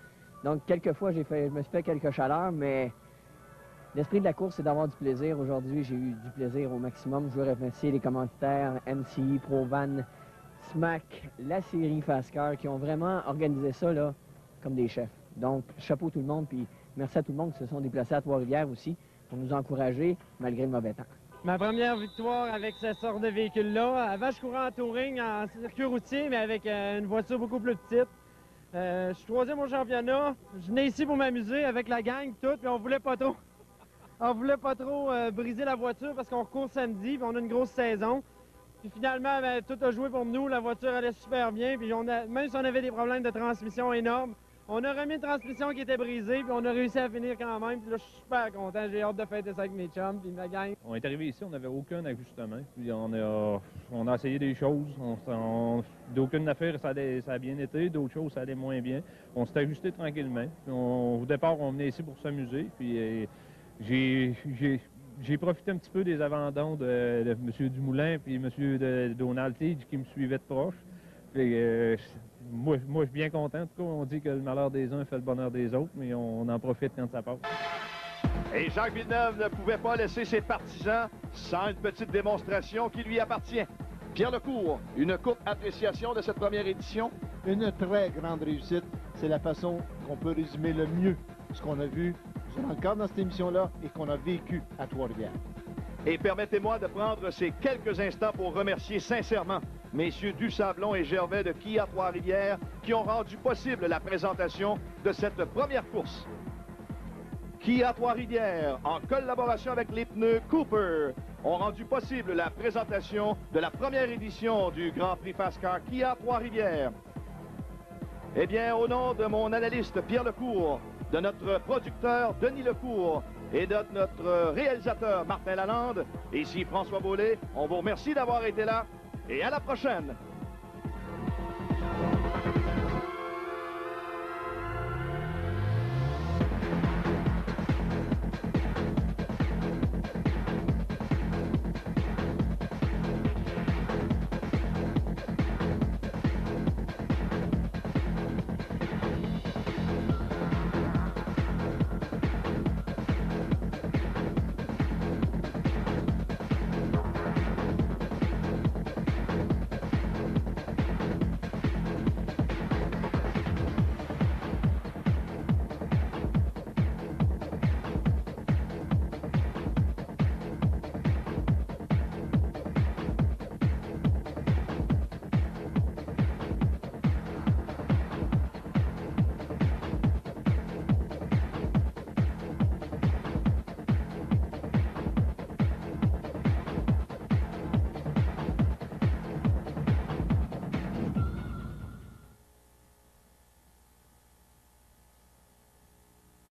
Donc, quelquefois, j'ai fait, je me suis fait quelques chaleurs, mais l'esprit de la course, c'est d'avoir du plaisir. Aujourd'hui, j'ai eu du plaisir au maximum. Je veux remercier les commanditaires M C I, Provan, S M A C, la série Fastcar, qui ont vraiment organisé ça là, comme des chefs. Donc, chapeau tout le monde, puis merci à tout le monde qui se sont déplacés à Trois-Rivières aussi pour nous encourager malgré le mauvais temps. Ma première victoire avec ce sort de véhicule-là. Avant, je courais en touring, en circuit routier, mais avec euh, une voiture beaucoup plus petite. Euh, je suis troisième au championnat. Je venais ici pour m'amuser avec la gang, tout, puis on voulait pas trop. On voulait pas trop euh, briser la voiture parce qu'on recourt samedi, puis on a une grosse saison. Puis finalement, ben, tout a joué pour nous. La voiture allait super bien, puis on a, même si on avait des problèmes de transmission énormes, on a remis une transmission qui était brisée, puis on a réussi à finir quand même. Puis là, je suis super content. J'ai hâte de fêter ça avec mes chums, puis ma gang. On est arrivé ici, on n'avait aucun ajustement. Puis on a, on a essayé des choses. On, on, d'aucune affaire, ça, allait, ça a bien été. D'autres choses, ça allait moins bien. On s'est ajusté tranquillement. Puis on, au départ, on venait ici pour s'amuser. Puis euh, j'ai, j'ai, j'ai profité un petit peu des abandons de, de M. Dumoulin puis M. De, Donald Tige qui me suivaient de proche. Puis, euh, moi, moi, je suis bien content. En tout cas, on dit que le malheur des uns fait le bonheur des autres, mais on, on en profite quand ça passe. Et Jacques Villeneuve ne pouvait pas laisser ses partisans sans une petite démonstration qui lui appartient. Pierre Lecourt, une courte appréciation de cette première édition. Une très grande réussite. C'est la façon qu'on peut résumer le mieux ce qu'on a vu dans le cadre de cette émission-là et qu'on a vécu à Trois-Rivières. Et permettez-moi de prendre ces quelques instants pour remercier sincèrement messieurs Dusablon et Gervais de Kia Trois-Rivières qui ont rendu possible la présentation de cette première course. Kia Trois-Rivières, en collaboration avec les pneus Cooper, ont rendu possible la présentation de la première édition du Grand Prix Fastcar Kia Trois-Rivières. Eh bien, au nom de mon analyste Pierre Lecourt, de notre producteur Denis Lecourt et de notre réalisateur Martin Lalande, ici François Baulé, on vous remercie d'avoir été là et à la prochaine.